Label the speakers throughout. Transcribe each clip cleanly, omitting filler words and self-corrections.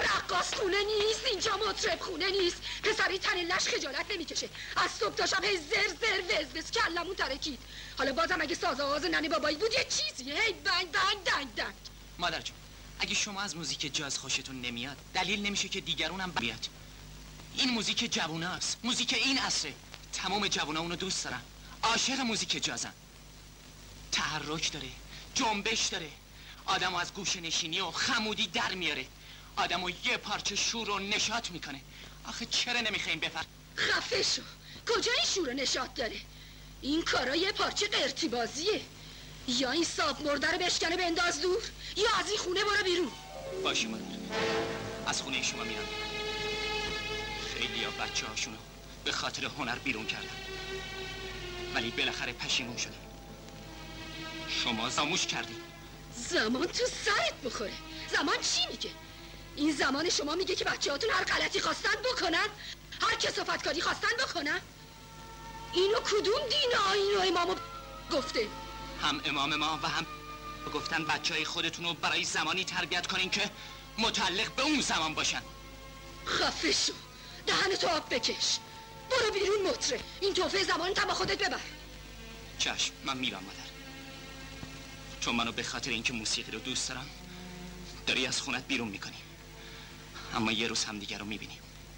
Speaker 1: رقاص خونه نیست، اینجا مطرب خونه نیست. پسری تن لش خجالت نمیکشه. از صبح تا شب هی زر زر وز کلمون ترکید. حالا بازم اگه ساز آواز ننه بابایی بود یه چیزی. هی دنگ دنگ دنگ دنگ.
Speaker 2: مادر جون، اگه شما از موزیک جاز خوشتون نمیاد دلیل نمیشه که دیگرونم بیاد. این موزیک جووناست، موزیک این عصره. تمام جوونا اونو دوست دارن، عاشق موزیک جازن. تحرک داره، جنبش داره، آدمو از گوشه نشینی و خمودی در میاره، آدمو یه پارچه شور و نشاط میکنه. آخه چرا نمیخوایم بفهم؟
Speaker 1: خفه شو. کجا این شور و نشاط داره؟ این کارا یه پارچه قرتی بازیه. یا این ساب مرده رو بشکنه بنداز دور، یا از این خونه برو بیرون.
Speaker 2: باشه مادر، از خونه شما میرم. خیلی ها بچه هاشونو به خاطر هنر بیرون کردن، ولی بالاخره پشیمون شدن. شما زاموش کردی.
Speaker 1: زمان تو سرت بخوره. زمان چی میگه؟ این زمان شما میگه که بچه هاتون هر غلطی خواستن بکنن، هر کثافتکاری خواستن بکنن. اینو کدوم دین آیین و امامو گفته؟
Speaker 2: هم امام ما و هم گفتن بچه های خودتونو برای زمانی تربیت کنین که متعلق به اون زمان باشن.
Speaker 1: خفه شو. دهنتو آب بکش. برو بیرون مطره. این توفه زمان تا با خودت ببر.
Speaker 2: چشم، من میرم مادر. چون منو به خاطر اینکه موسیقی رو دوست دارم داری از خونت بیرون میکنی، اما یه روز هم دیگر رو میبینیم.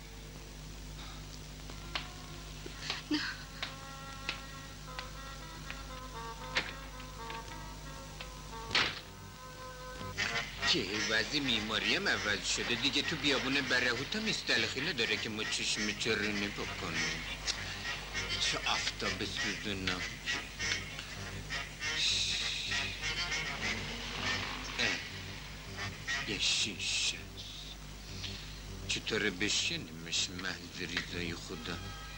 Speaker 1: نه.
Speaker 3: که وضع میماری هم عوض شده دیگه. تو بیابون برهوت هم استلخی نداره که ما چشم چرونی بکنیم. چه آفتاب بسوزونم. یه شیشه چطوره بشینیمش محض ریزای خدا؟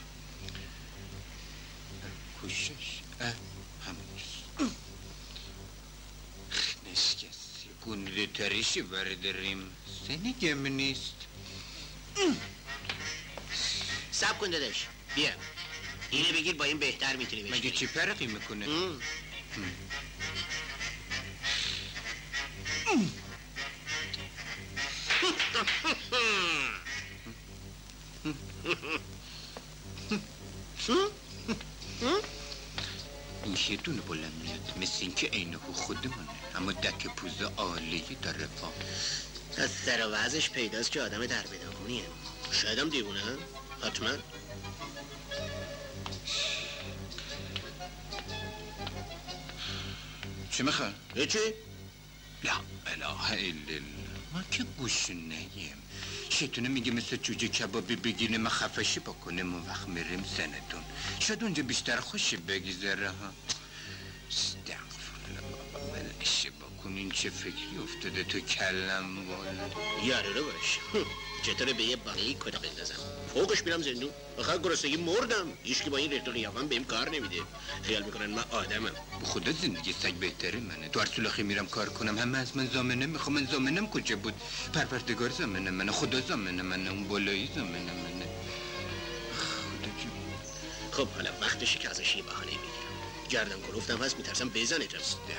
Speaker 3: کوشش همونیست. نشکست گونده تریشی برداریم. سنگم نیست.
Speaker 4: سب کن داداش، بیا اینه بگیر، با این بهتر میتونی بشینی.
Speaker 3: مگه چی فرقی میکنه؟ این یه دونه بلند میاد مثل این که عینه خودمونه، اما دک پوزه عالیه داره پا.
Speaker 4: از سر و وضعش پیداست که آدم در بداخونیه. شاید هم دیوونه. حتما.
Speaker 3: چی میخواه؟
Speaker 4: چی؟
Speaker 3: لا اله الا الله. من که گوش نیم. شیطونه میگه مثل جوجه کبابی بگیره ما خفشی بکنیم اون وقت میریم سندون. شاید اونجا بیشتر خوشی بگذره ها. استغفرالله بابا، ولش بکن. این چه فکری افتاده تو کلم والا؟
Speaker 4: یاره رو باش. چطوره به یه باقی کتا بندازم فوقش میرم زندون؟ آخه گرسنگی مردم. هیچکی با این ریخت و قیافم بهم کار نمیده. خیال میکنن من آدمم.
Speaker 3: خدا زندگی سگ بهتره منه. تو هر سولاخی میرم کار کنم همه از من زامنه میخوام. من زامنم کجا بود؟ پروردگار زامنه منه، خدا زامنه منه، اون بالایی زامنه منه. خدا جون.
Speaker 4: خب حالا وقتشه که ازش یه بهانه بگیرم. گردن کلوفتم هست، میترسم بزنه.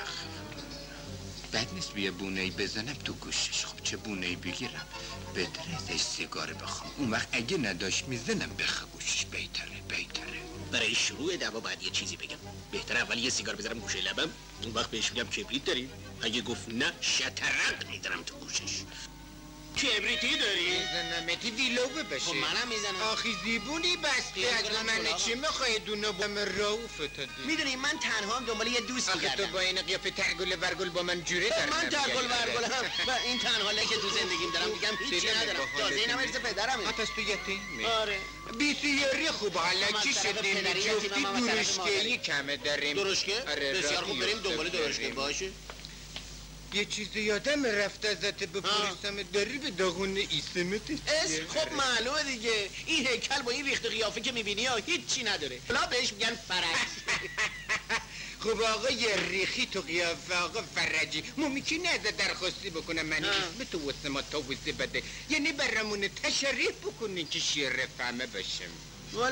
Speaker 3: بد نیست بیا بونه‌ای بزنم تو گوشش. خب چه بونه‌ای بگیرم؟ بهتره ازش سیگار بخوام. اون وقت اگه نداشت میزنم بخوا گوشش. بهتره.
Speaker 4: برای شروع دعوا باید یه چیزی بگم. بهتره اول یه سیگار بذارم گوشه لبم، اون وقت بهش میگم کبریت داری؟ اگه گفت نه شطرنج میدارم تو گوشش. کبریتی داری؟
Speaker 3: میزنمتی دیلوه بشه.
Speaker 4: خب منم میزنم.
Speaker 3: آخی زیبونی بسته از من چی میخوای دونه با من راو فتادی؟
Speaker 4: میدونی من تنها هم دنبال یه دوست
Speaker 3: میگردم. آخه تو با این قیافه ترگل ورگل با من جوره در
Speaker 4: من ترگل ورگل هم و این تنها که تو زندگیم دارم دیگم هیچی ندارم. تازه اینم ارث پدرمه.
Speaker 3: پس تو یتیمی؟
Speaker 4: آره.
Speaker 3: بیسیاری خوب. حالا چی شد جفتی درشکه‌ای کمه داریم؟
Speaker 4: درشکه؟ بسیار خوب بریم دنبال درشکه. باشه.
Speaker 3: یه چیزی یادم رفت ازت بپرسم. داری به داغون ایسمت
Speaker 4: اسم خب معلومه دیگه. این هیکل با این ریخت قیافه که میبینی ها هیچی نداره. بلا بهش میگن فرج.
Speaker 3: خب آقا یه ریخی تو قیافه آقا فرجی. ممکنه ازت درخواستی بکنم من اسم تو واسه ما توضیح بده، یعنی برامون تشریح بکنی که شیر فهمه باشم.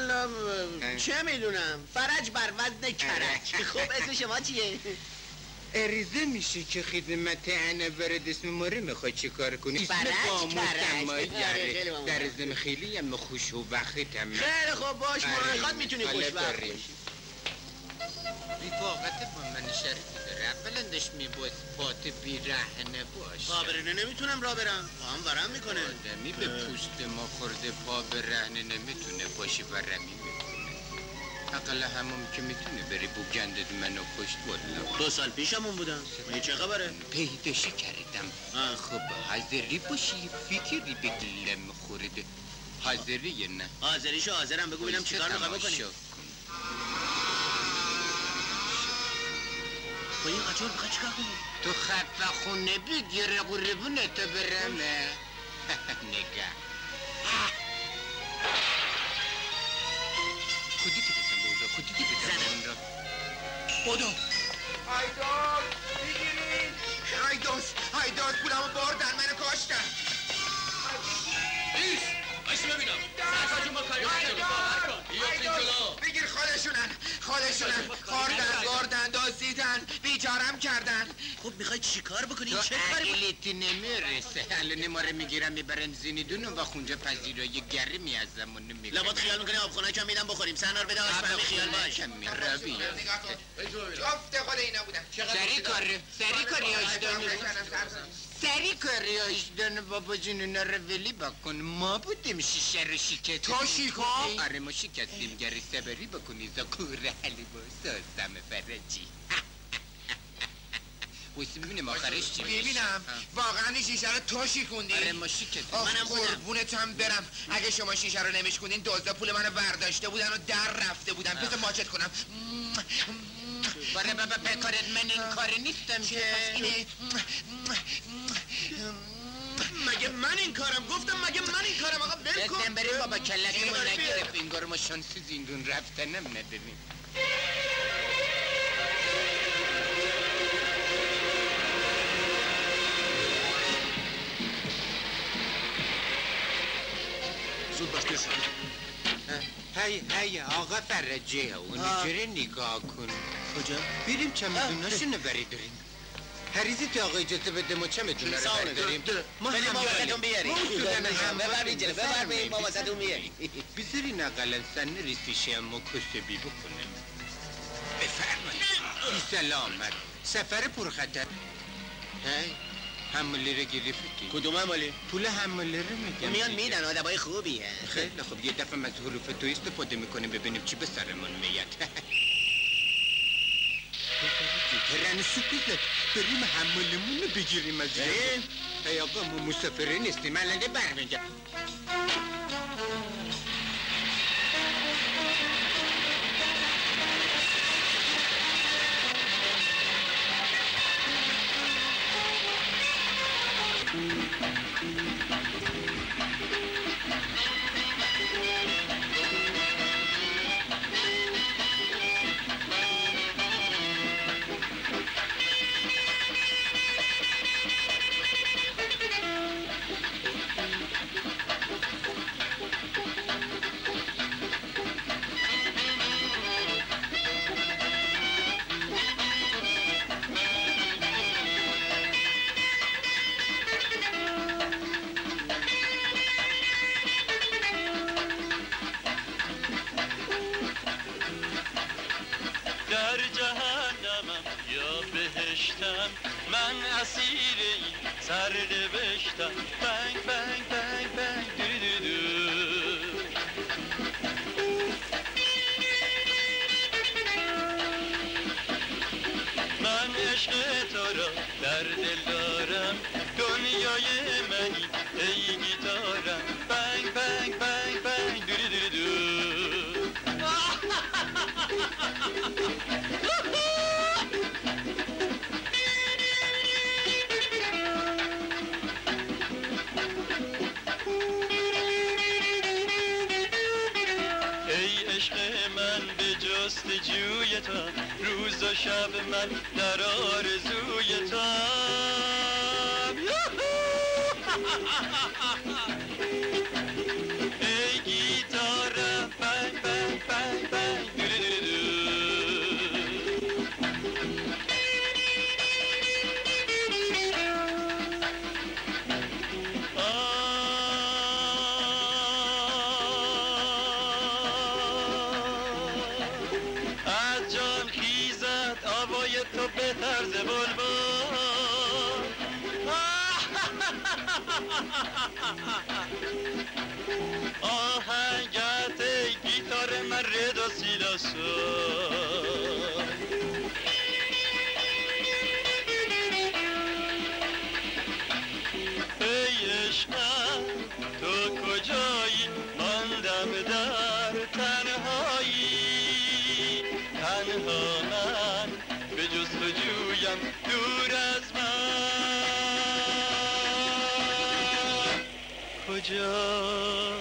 Speaker 4: والا چه میدونم. فرج بر وزن کرج. خب اسم شما چیه؟
Speaker 3: اریزه میشه که خدمت انا ورد اسم ماره میخوای چی کار کنی؟ اسم
Speaker 4: برش
Speaker 3: مادره در ازم خیلی هم خوش و وقت هم
Speaker 4: خیلی خوب باش مرخات میتونی خوشبخت باشی
Speaker 3: رفاقت با من شرطی داره اولا داشت میباز پات بیرهنه باش
Speaker 4: پابرنه نمیتونم را برم پاهم ورم میکنه
Speaker 3: آدمی به پوست ما خورده پا برهنه نمیتونه باشی ورمی میکنه اقل همون که میتونه بری بوگندت منو کشت والا
Speaker 4: 2 سال پیشمون بودم من چه خبره؟
Speaker 3: پیداشی کردم خب حاضری باشی فکری به دلم خورده حاضری یا نه؟
Speaker 4: حاضریشو حاضرم بگو ببینم چیکار میخوای بکنی با این قجور میخوای چیکار کنی؟
Speaker 3: تو خفه خونه بگیره قربونه تو برمه نگه خودی که بزن بودا خودی که بزن اون را بودا
Speaker 5: هایداز بگیرین هایداز پولمو بردن منو کاشتن
Speaker 2: ایست بایستی ببینم سرکا جون با کاری باور کن بیافتین جلو
Speaker 5: بگیر خودشونن خوردن دزدیدن بیچارم کردن
Speaker 4: خب میخوای چیکار بکنی؟
Speaker 3: تو
Speaker 4: چه کاری
Speaker 3: عقلت نمیرسه الان ما رو میگیرن میبرن زیندون و خونجا پذیرای گرمی از زمان میکنن
Speaker 4: لابد خیال میکنی آبخونه کم میدم بخوریم سنار بده آشپرمی خیال باش
Speaker 3: رابی
Speaker 5: جفت خود اینا بودن
Speaker 3: سری کاری آشدان بابا جون اونا رو ولی بکن ما بودیم شیشه رو شکست
Speaker 5: تو شیکا؟
Speaker 3: آره ما شکستیم گری سبری بکنی زا کوره حلی با سازم فرجی ویسی ببینیم آخرش چی میشه
Speaker 5: ببینم واقعا این شیشه رو تو شیکوندی
Speaker 3: آره ما شکستیم
Speaker 4: منم بودم
Speaker 5: قربونتم برم اگه شما شیشه رو نمیشکوندین دزدا پول منو برداشته بودن و در رفته بودن بذار ماچت کنم
Speaker 3: باره بابا پکارت من این کاری نیستم که
Speaker 4: مگه من این کارم گفتم مگه من این کارم آقا ول کن
Speaker 3: بزن بریم بابا کلکمون نگرف انگار ما شانسی زیندون رفتنم نداریم
Speaker 4: زود باش دست
Speaker 3: هی آقا فرجی اونو جره نگاه کن
Speaker 4: کجا؟
Speaker 3: بریم چمدوناشو نبری داریم هریزی تو آقا اجازه بده ما چمدونه رو برداریم
Speaker 4: ما هم واسهتون بیاریم
Speaker 3: هم
Speaker 4: ببر بیجره ببر بیاریم ما واسهتون بیاریم
Speaker 3: بذارین اقلا سن ریسیشه ما کسبی بکنیم بفرمایید بی سلامت سفر پرخطر حمله رو گرفتی
Speaker 4: کدوم حمله؟
Speaker 3: پول حمله رو میگم
Speaker 4: میان میدن آدمای خوبی
Speaker 3: خیلی خوب یه دفعه از حروف تو استفاده میکنیم ببینیم چی به سرمون میاد ترن سکوزت بریم حملمون رو بگیریم از ای آقا ما مسافره نیستیم الان برمیگم
Speaker 6: من اسیر این سر نوشتم بنگ بنگ بنگ بنگ دوری دو من عشق تو را در دل دارم دنیای منی ای گیتارم بنگ بنگ بنگ بنگ دوری دوری دو جوی تا روز و شب من در آرزوی تا ای گیتارم بنگ بنگ بنگ بنگ تو به طرز بلبل آهنگت گیتار من رد و سیلاسو ای عشقم تو کجایی ماندم در تنهایی تنها من به جستجویم دور از من کجایی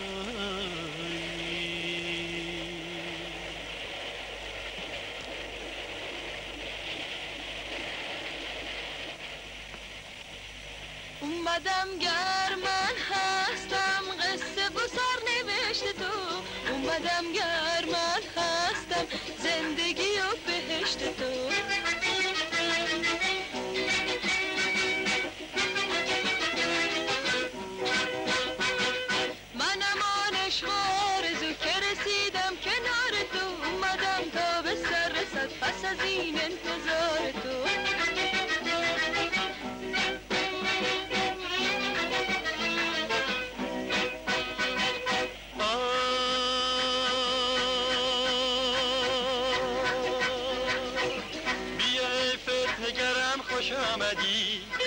Speaker 7: اومدم گر من هستم قصه گسار نوشته تو اومدم گر من هستم زندگی و بهشت تو منم آن عشق آرزو که رسیدم کنار تو اومدم تا به سر رسد پس از این انتظار تو
Speaker 6: خوش آمدی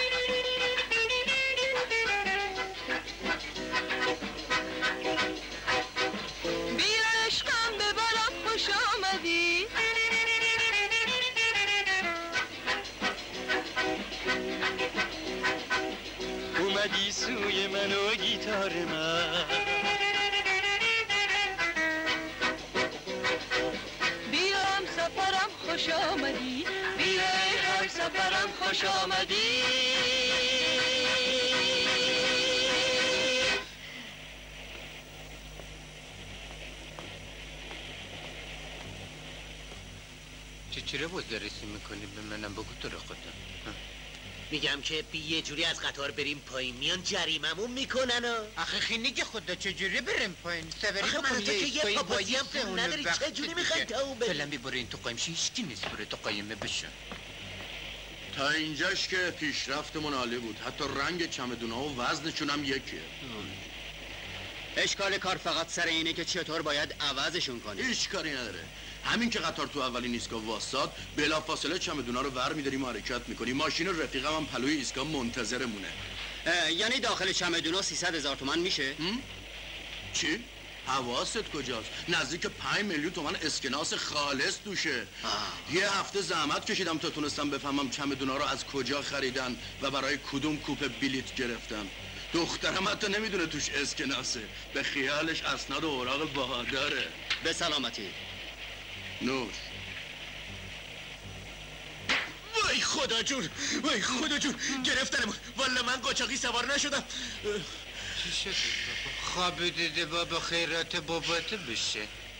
Speaker 7: بیا عشقم ببرم خوش آمدی
Speaker 6: اومدی سوی من و گیتار من
Speaker 7: بیا هم سفرم خوش آمدی بیا هم سفرم خوش آمدی
Speaker 3: چرا بازرسی میکنی به منم بگو تو رو خدا
Speaker 4: میگم که یه جوری از قطار بریم پایین میان جریممون میکنن
Speaker 3: آخه خیلی که خدا چجوری بریم پایین سواری
Speaker 4: آخه من تو که یه پاپازی هم پول نداری چه جوری میخوای تا اون بریم
Speaker 3: فعلا بیباره این تو قایمشی هیچکی نیست بره تو قایمه بشن
Speaker 8: تا اینجاش که پیشرفتمون عالی بود حتی رنگ چمدونا و وزنشون هم یکیه
Speaker 9: اشکال کار فقط سر اینه که چطور باید عوضشون کنی
Speaker 8: هیچ کاری نداره همین که قطار تو اولین ایستگاه واساد بلافاصله چمدونا رو ور می‌داریم و حرکت می‌کنیم ماشین رفیقم هم پلوی ایستگاه منتظرمونه
Speaker 9: یعنی داخل چمدونا 300,000 تومان میشه؟
Speaker 8: چی؟ حواست کجاست؟ نزدیک 5 میلیون تومان اسکناس خالص توشه یه هفته زحمت کشیدم تا تونستم بفهمم چمدونا رو از کجا خریدن و برای کدوم کوپه بلیت گرفتن دخترم حتی نمیدونه توش اسکناسه به خیالش اسناد و اوراق بهاداره
Speaker 9: به سلامتی
Speaker 8: نوش
Speaker 4: وای خدا جون وای خدا جون گرفتنمون والا من قاچاقی سوار نشدم
Speaker 3: چی شده بابا؟ خواب دیده بابا خیرات بابات بشه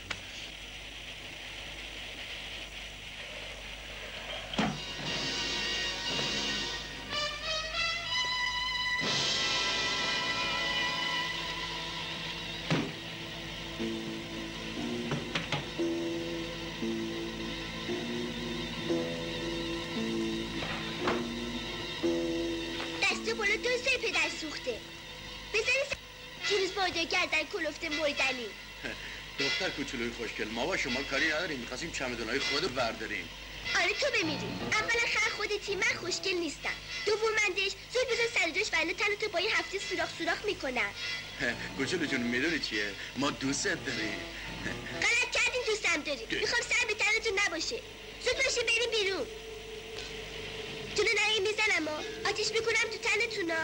Speaker 10: گردن کلفت مردنی
Speaker 8: دختر کوچولوی خوشگل ما با شما کاری نداریم می‌خواستیم چمدونای خودو برداریم
Speaker 10: آره تو بمیری اولا خر خودتی من خوشگل نیستم دومندش زود بزن سر جاش ولی تنتو با این هفته سوراخ میکنم
Speaker 8: کوچولو جون میدونی چیه ما دوستت داریم
Speaker 10: غلط کردین دوستم داری میخوام سر به تنتون نباشه زود باشه بریم بیرون جلو نهی میزنم آتیش میکنم تو تنتونا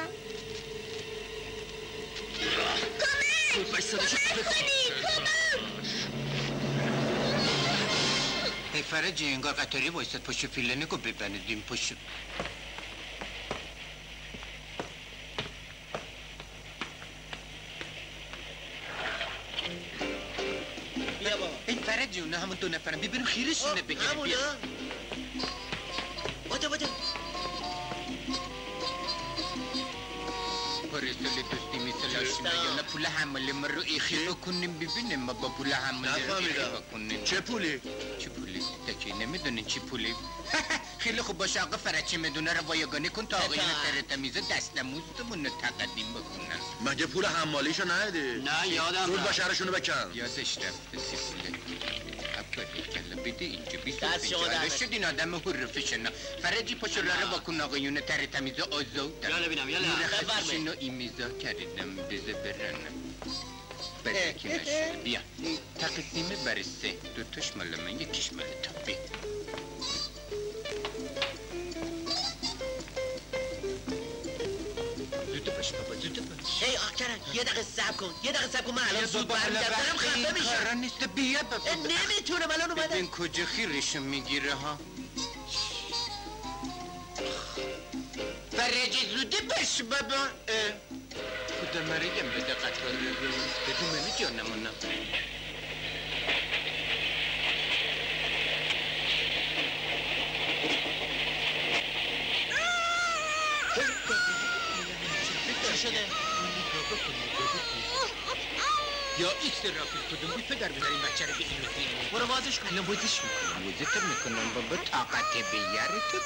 Speaker 10: کمک کنید
Speaker 3: ای فرجی انگار قطاری بایستد پشت فیلنگو ببندیم پشت ای فرجی اونا همون دو نفرم ببینیم خیرشونه بگیریم
Speaker 4: همونا بده
Speaker 3: پرستالی دوستی مثل آشنا یا پول حمله من رو ایخی بکنیم ببینیم ما با پول حمله رو ایخی بکنیم
Speaker 8: چه پولی؟
Speaker 3: چه پولی؟ تکی نمیدونین چی پولی؟ خیلی خوب باشه آقا فرچی مدونه رو وایگانی کن تا آقایون ترتمیزه دستموزمون رو تقدیم بکنن.
Speaker 8: مگه پول حمالیشو ندی؟
Speaker 9: نه یادم
Speaker 8: زود با شهرشونو بکن.
Speaker 3: یادش رفته سیفوله. ابری کلا بده اینجا 25 شد این آدم حرفشنا. فرجی پاشولا رو بکن آقایون ترتمیزه آزاد.
Speaker 9: یالا بینم یالا.
Speaker 3: مرخصشونو ایمیزا کردم بذار برنم. برای که نشده بیا تقسیم بر 3 دوتاش مال من یکیش مال تابی. زود باش بابا زود باش.
Speaker 4: هی آکرن یه دقیقه صبر کن من الان زود برمیگردم دارم خفه میشم.
Speaker 3: کارا نیست بیا بابا.
Speaker 4: نمیتونم الان اومدم.
Speaker 3: ببین کجا خیرشو میگیره ها. فرجی زود باش بابا. خدا مرگم بده قطار رو بده منو جانمونم.
Speaker 4: چی شده؟
Speaker 3: یا ایکس رافیل کدوم بود پدر بذاریم بچه رو به اینو زیرمون.
Speaker 4: برو بازش کن.
Speaker 3: الان بازش میکنم بازتر میکنم بابا طاقت بیار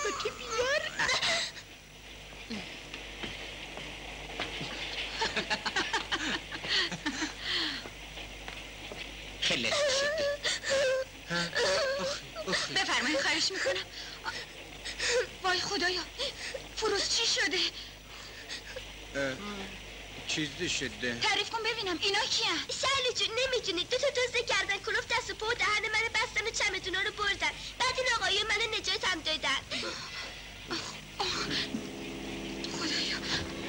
Speaker 3: خلاص شده.
Speaker 1: بفرمایید خواهش میکنم. وای خدایا فروز چی شده؟
Speaker 3: چیزی شده.
Speaker 1: تعریف کن ببینم اینا کیان؟
Speaker 10: شهلی جون نمیدونی 2 تا دزد کردن کلوف دست و پا و دهن منو بستن و چمدونا رو بردن. بعد این آقایون منو نجاتم دادن.
Speaker 1: خدایا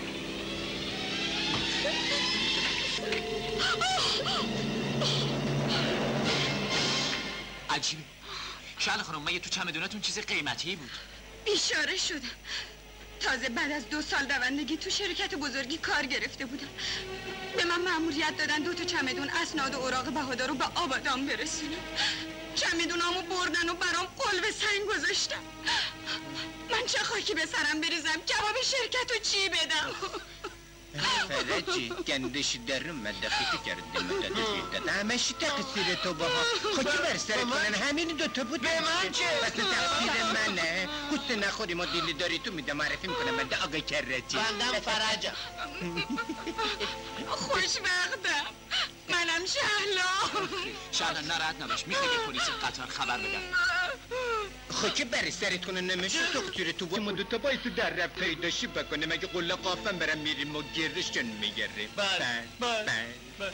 Speaker 2: عجیبه. شهل خانم مگه تو چمدونتون چیز قیمتی بود؟
Speaker 1: بیچاره شدم. تازه بعد از 2 سال دوندگی تو شرکت بزرگی کار گرفته بودم. به من مأموریت دادن 2 تا چمدون اسناد و اوراق بهادار رو به آبادان برسونم. چمدونامو بردن و برام قلب سنگ گذاشتم. من چه خاکی به سرم بریزم جواب شرکت رو چی بدم؟
Speaker 3: فرجی گندشی در اومد دقیقی کرده مدد همشی تقصیر تو باها خاکی بر سر کنن همین 2 تا بود به من چه؟ بس تقصیر منه قصه نخوری ما دیلی داری تو میدم معرفی میکنم من ده آقای کرجی
Speaker 4: بندم فرجم.
Speaker 1: خوشبختم منم شهلا.
Speaker 2: شهلا ناراحت نباش میخوای به پلیس قطار خبر بدم.
Speaker 3: خاکی بر سرت کنه نمیشه تقصیر تو با ما 2 تا باید تو در رفت پیداشی بکنه مگه قله قافم برم میریم و گردشون میگره.
Speaker 4: بله.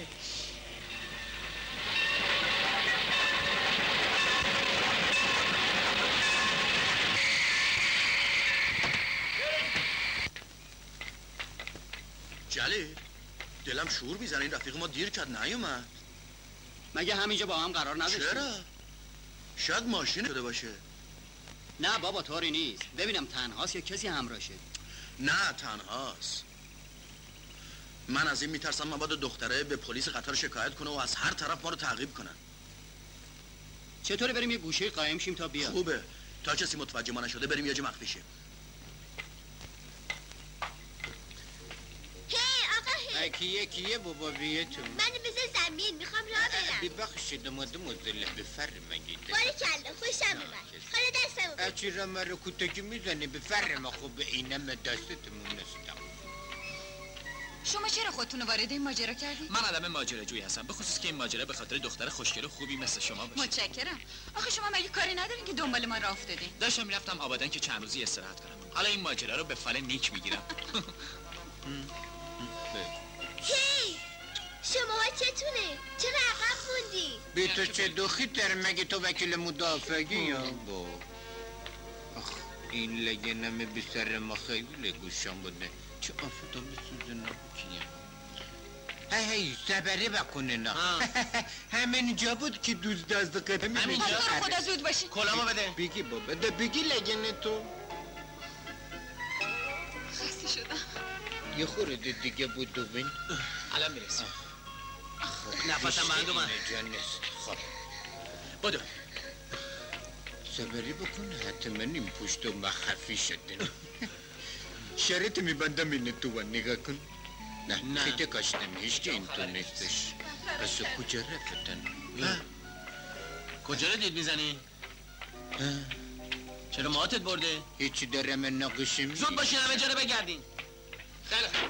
Speaker 8: جلی دلم شور میزنه این رفیق ما دیر کرد نیومد.
Speaker 9: مگه همینجا با هم قرار نداشتیم؟
Speaker 8: چرا؟ شاید ماشین شده باشه.
Speaker 9: نه بابا طوری نیست. ببینم تنهاست یا کسی همراهشه؟
Speaker 8: نه تنهاست. من از این میترسم مبادا دختره به پلیس قطار شکایت کنه و از هر طرف ما رو تعقیب کنن.
Speaker 9: چطوری بریم یه گوشه قایم شیم تا بیاد؟
Speaker 8: خوبه تا کسی متوجه ما نشده بریم یه جا مخفی شیم.
Speaker 3: کیه بابا بیتون
Speaker 10: منو بذار زمین میخوام راه برم.
Speaker 3: ببخشید اومده مزله بفرمایید.
Speaker 10: باریکلا خوشم اومد. حالا دستمو بگیر.
Speaker 3: اچی را مرا کتکی میزنی بفرما خوب اینم دستتمون نستم.
Speaker 1: شما چرا خودتون رو وارد این ماجرا کردین؟
Speaker 2: من آدم ماجراجویی هستم به خصوص که این ماجرا به خاطر دختر خوشگل و خوبی مثل شما باشه.
Speaker 1: متشکرم. آخه شما مگه کاری ندارین که دنبال ما راه افتادین؟
Speaker 2: داشتم میرفتم آبادان که چند روزی استراحت کنم. حالا این ماجرا رو به فال نیک میگیرم.
Speaker 10: هی شماها چتونه؟ چرا عقب موندی؟
Speaker 3: بی تو چه دوخی تر مگه تو وکیل مدافعی یا با آخ این لگنم به سر ما خیلی گوشم بوده چه آفتا بسوزنم کیم هی سبری بکنه نه همین جا بود که دوز دازد قدم
Speaker 1: همینجا خدا زود باشی.
Speaker 4: کلامو بده.
Speaker 3: بگی بابا ده بگی لگنه تو
Speaker 1: خسته شدم.
Speaker 3: یه خورده دیگه بود دوبین
Speaker 2: الان میرسیم.
Speaker 4: نفسم بندو من.
Speaker 3: خب
Speaker 2: بدو
Speaker 3: صبری بکن حتما این پشت و مخفی شده شرط میبندم اینه تو نگاه کن نه خیلی کاش نمیش که این تو نیستش پس کجا رفتن
Speaker 4: کجا رو دید میزنی؟ چرا ماتت برده؟
Speaker 3: هیچی دارم نقشی میگی
Speaker 4: زود باشین همه جا بگردین. خیلی خوب.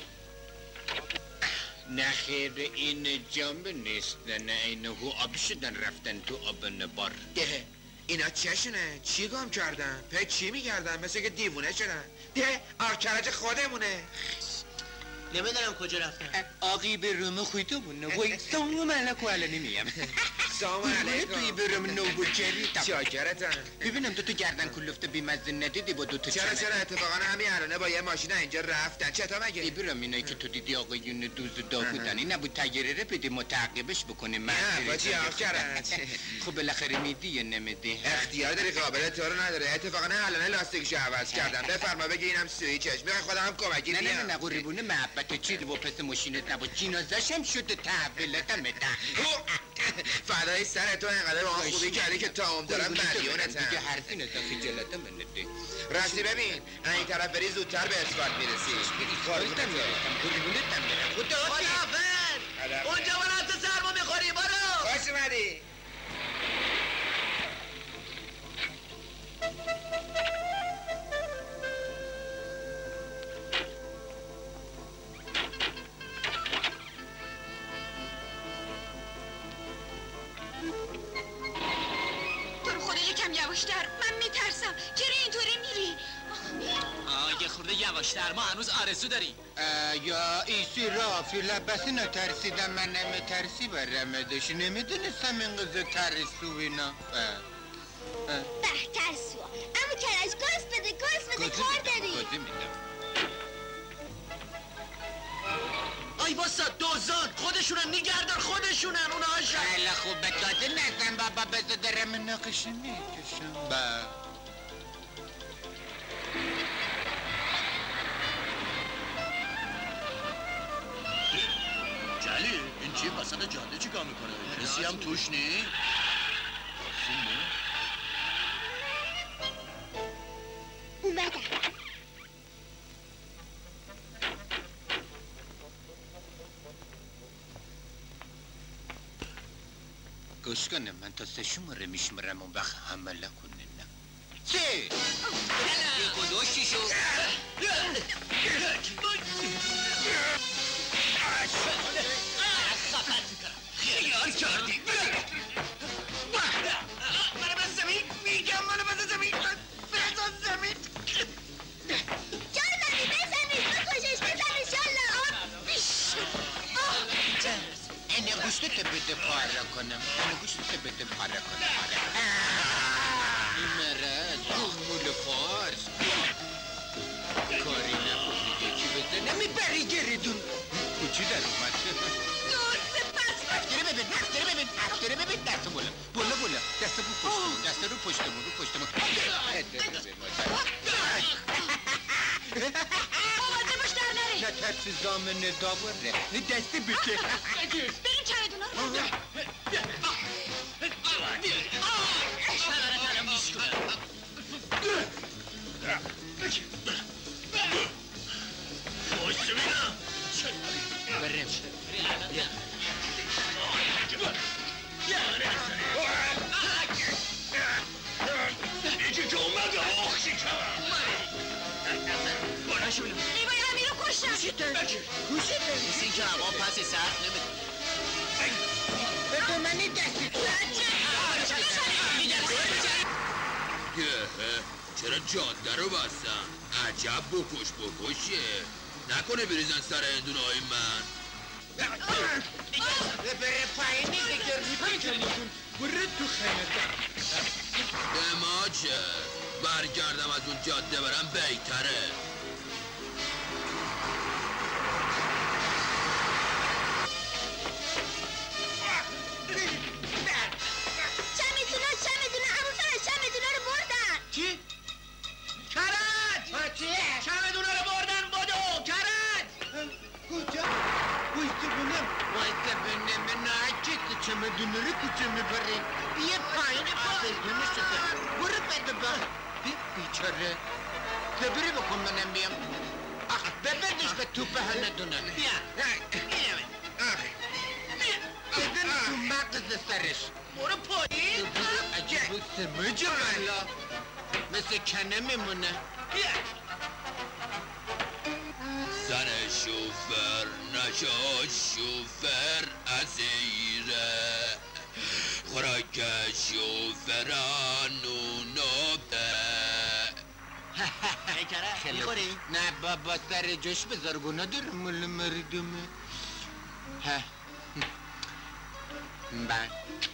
Speaker 3: نه خیر این جنب نیست نه اینهو آب شدن رفتن تو آب نبار.
Speaker 5: ده اینا چشونه؟ چی گم کردن؟ پی چی میگردن؟ مثل که دیوونه شدن. ده آرکرج خودمونه.
Speaker 4: نمیدونم کجا رفتن.
Speaker 3: آقی به روم خویتو بونه وی سلام علیکم الان میام.
Speaker 5: سلام علیکم.
Speaker 3: توی به روم نو بچری
Speaker 5: چاکرتن.
Speaker 3: ببینم تو گردن کلفته بی مزه ندیدی با دوتا
Speaker 5: چرا اتفاقا همین الانه با یه ماشین اینجا رفتن چطور مگه؟
Speaker 3: برم اینایی که تو دیدی آقایون دوز دا بودن این نبود تگیره رو بدی متعقبش بکنیم.
Speaker 5: نه با چی آرکرج؟
Speaker 3: خب بالاخره میدی یا نمیدی؟
Speaker 5: اختیار داری قابل تو رو نداره. اتفاقا الان لاستیکشو عوض کردم. بفرما بگی اینم سویچش. میخوای خودم کمکی بیام؟
Speaker 3: نه قربونه محبت چی و پس ماشینت نبود جنازه‌شم شده تحویلتم بده.
Speaker 5: فدای سر تو اینقدر با خوبی کردی که تا عمر دارم مدیونتم.
Speaker 3: دیگه حرفی نزد خجالتم نده.
Speaker 5: راستی ببین این طرف بری زودتر به اسکات میرسی.
Speaker 3: خواهیتم یارتم قربونتم برم.
Speaker 4: خداحافظ. اونجا برات سرما میخوری برو.
Speaker 5: خوش اومدی.
Speaker 1: یواشتر من میترسم. چرا اینطوری میری؟
Speaker 2: یه خورده یواشتر ما هنوز آرزو داریم.
Speaker 3: یا ایسی رافی لبسی نترسیدم من نمیترسی برم داشت نمیدونستم این قضا ترسو اینا.
Speaker 10: ترسو اما کرج گاز بده کار داری.
Speaker 3: گازی میدم.
Speaker 4: آی باسا دوزان خودشونن نگردار خودشونن اونا هاشن.
Speaker 3: خیلی خوب به تازه نزن بابا بذار درم نقشی میکشم.
Speaker 8: جلی این چیه وسط جاده چی کار میکنه؟ کسی هم توش نی؟
Speaker 10: اومدم.
Speaker 3: گوش کنه من تا 3 شماره میشمرم اون وقت حمله کنه نه 3
Speaker 4: یک و دو شیشو خیار کردی منو بس زمین میگم منو بس زمین بس زمین
Speaker 10: جانمی بزنید بکشش بزنش یالا
Speaker 3: اینه گوشتت بده پاره کنم اینه گوشتت بده پاره کنم این مرد مول فارس کاری نبود یکی بزنه میبری گریدون کچی در اومد افتره ببین دست بالا دست رو پشتمون
Speaker 1: آماده باش در نری.
Speaker 3: نه ترسی زامن داوره دستی بکه
Speaker 1: بریم چمدونا رو
Speaker 8: یکی که اومده آخشی کردم
Speaker 1: نیمای امیر رو کشتن.
Speaker 4: کوشیده مثل این که هوا پس سرد نمیده
Speaker 3: بده منی دستی
Speaker 8: چرا جاده رو بستن؟ عجب بکشه نکنه بریزن سر اندونه های من
Speaker 3: بره پایینی دیگر میکنون بره تو خیمه
Speaker 8: به ما چه؟ برگردم از اون جاده برم بهتره
Speaker 10: چمدونا همون فرش چمدونا رو بردن.
Speaker 4: چی؟ کرد! چمدونا رو بردن بدو کرد!
Speaker 3: کجا؟ وایسته بونم ناچه چمدونه رو کجا میبره یه پایین آفزمونه شده برو بده با بیچاره ببری بکن منم بیام ببردش به توپ هندونه
Speaker 4: بیا
Speaker 3: بدن تو مغز سرش
Speaker 4: برو پایین
Speaker 3: عجب و سمجه بلا مثل کنه میمونه.
Speaker 8: زن شوفر نشد شوفر اسیره خوراک شوفرانونو
Speaker 9: بیکره میخوری؟
Speaker 3: نه بابا سر جوش بذار گناه داره مال مردمه. بله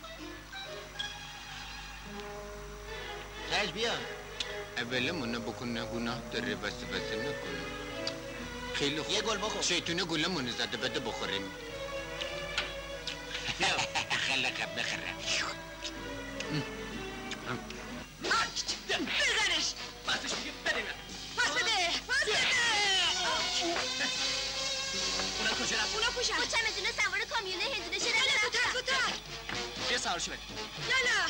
Speaker 9: تاج بیا
Speaker 3: اولمونه بکنه گناه داره بس نکنه. خیلی خوب
Speaker 9: یه گل بخور.
Speaker 3: شیطونه گلمونه زده بده بخوریم.
Speaker 9: بیا
Speaker 3: خیلی خب بخوره.
Speaker 1: بزنش
Speaker 2: بسش بگیم بریم.
Speaker 1: پس بده پس بده.
Speaker 2: اونا کجا رفت؟
Speaker 1: اونا پوشن.
Speaker 10: با چمدونا سوار کامیونه هندونه شده
Speaker 1: یالا زودتر زودتر.
Speaker 2: بیا سوارشو بریم.
Speaker 1: یالا.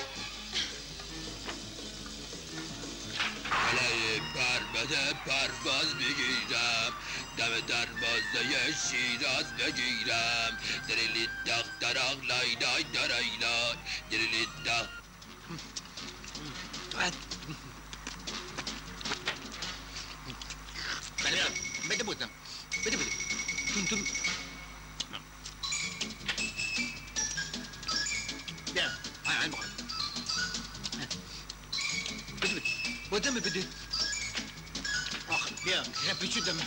Speaker 8: علای بده پرواز بگیرم دم دروازه شیراز بگیرم دریلی دختران لای لای درای لای دریلی
Speaker 3: بده بودم بده تون تون
Speaker 9: بیا
Speaker 3: های بخور بده بودم بده آخ
Speaker 9: بیا
Speaker 3: رپیچو دم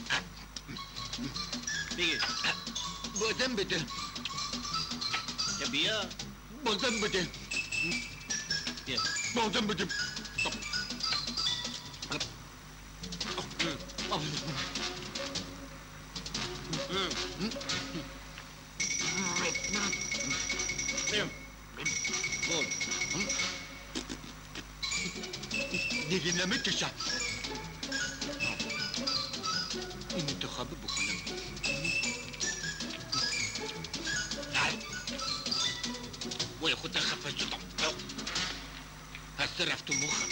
Speaker 9: بگیر
Speaker 3: بودم بده
Speaker 9: یا بیا
Speaker 3: بودم بده
Speaker 9: بیا
Speaker 3: بودم بده دیگه نمیکشم این انتخاب بکنم. وای خود خفه شدم هسته رفت و مخم.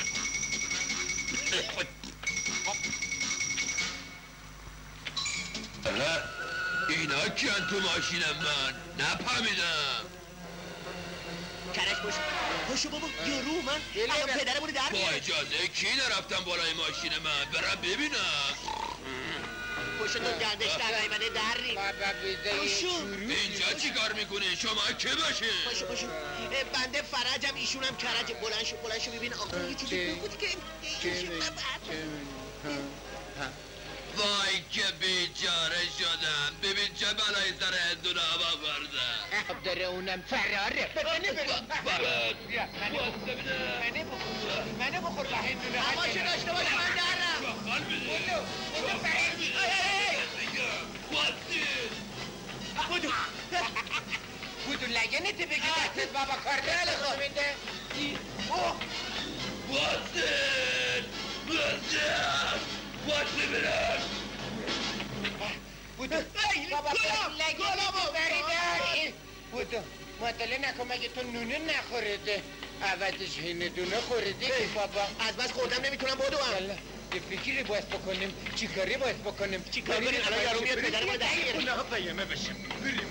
Speaker 8: اینا کیان تو ماشین من نفهمیدم.
Speaker 9: کرش پشو بابا یارو من الان پدرمونو در
Speaker 8: با اجازه کی نرفتم بالای ماشین من برم ببینم.
Speaker 9: پشو تو گردش در نیمنه دری پشو
Speaker 8: اینجا چی کار میکنی؟ شما که باشین؟
Speaker 9: پشو بنده فرجم ایشونم کرج. بلند شو ببین آقا یه چیزی بگو که
Speaker 8: وای که بیچاره شدم. ببین چه بلایی سر هندونه هوا برده.
Speaker 3: خب داره اونم فراره.
Speaker 9: منو بخور به هندونه هماشو داشته باش من درم
Speaker 3: بودو لگنت بگی دستت بابا کارده خوبینده
Speaker 8: واسه برم
Speaker 3: بودو بابا لگنت بریده بودو مطلع نکن مگه تو نونه نخورده عوضش هندونه خورده که بابا
Speaker 9: از بس خوردم نمیتونم بدوم.
Speaker 3: یه فکری باید بکنیم چی کاری باید بکنیم
Speaker 9: چی کاری کنیم الان یارو میاد پدر ما دست گیره.
Speaker 3: نه پیامه بشیم بریم.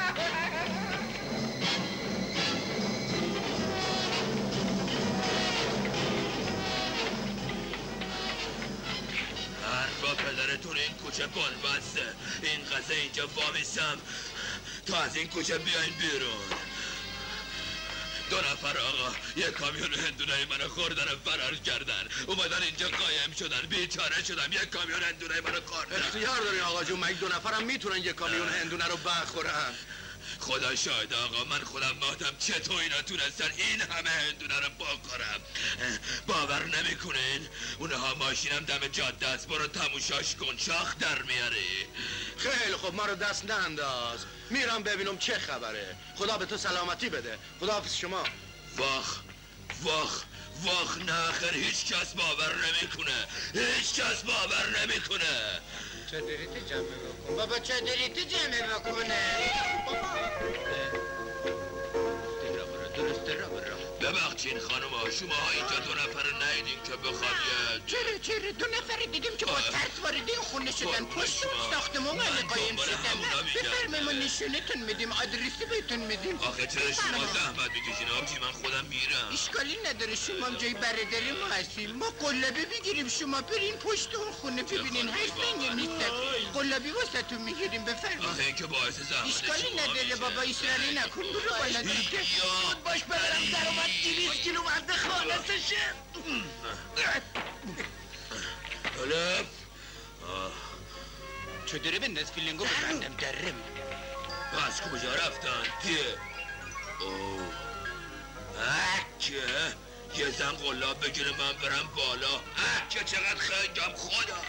Speaker 8: با پدرتون این کوچه بال بسته. این قصه اینجا وامیستم تا از این کوچه بیاین بیرون. 2 نفر آقا یه کامیون هندونای منو خوردن و فرار کردن. اومدن اینجا قایم شدن. بیچاره شدم. یه کامیون هندونای منو خوردن.
Speaker 3: اختیار دارین آقا جون. مگه 2 نفرم میتونن یه کامیون هندونه رو بخورن؟
Speaker 8: خدا شاید آقا من خودم ماتم چطور اینا تونستن این همه هندونه رو بخورم. باور نمیکنین اونها ماشینم دم جاده است. برو تموشاش کن شاخ در میاری.
Speaker 3: خیلی خب ما رو دست ننداز. میرم ببینم چه خبره. خدا به تو سلامتی بده. خداحافظ شما.
Speaker 8: واخ نه آخر هیچ کس باور نمیکنه. هیچ کس باور نمیکنه.
Speaker 3: چادریت جمع بکن بابا چادریت جمع بکنه. درسته را برا.
Speaker 8: ببخشین خانم ها، شما ها اینجا 2 نفر ندیدین که بخواد
Speaker 3: چرا 2 نفر دیدیم که با ترس واردین خونه شدن، پشت ساختمون علی قایم شدن. بفرمایید ما نشونتون میدیم، آدرسی بهتون میدیم.
Speaker 8: آخه چرا شما زحمت میکشین آبجی؟ من خودم میرم.
Speaker 3: اشکالی نداره، شما هم جای برادر ما هستیم. ما قلابی بگیریم، شما برین پشت اون خونه ببینین هر زنگه نیستن. قلابی واسهتون میگیریم، بفرمایید.
Speaker 8: آخه این که باعث زحمت
Speaker 3: اشکالی نداره بابا، اصراری نکن، برو بالا دیگه.
Speaker 9: زود باش ببرم در اومد 200 کیلو وزن خالصشه.
Speaker 8: حالا
Speaker 3: چطوره بنداز فیلنگو ببندم درم.
Speaker 8: پس کجا رفتن؟ اوه که یه زن قلاب بگیره من برم بالا. که چقدر خنگم خدا.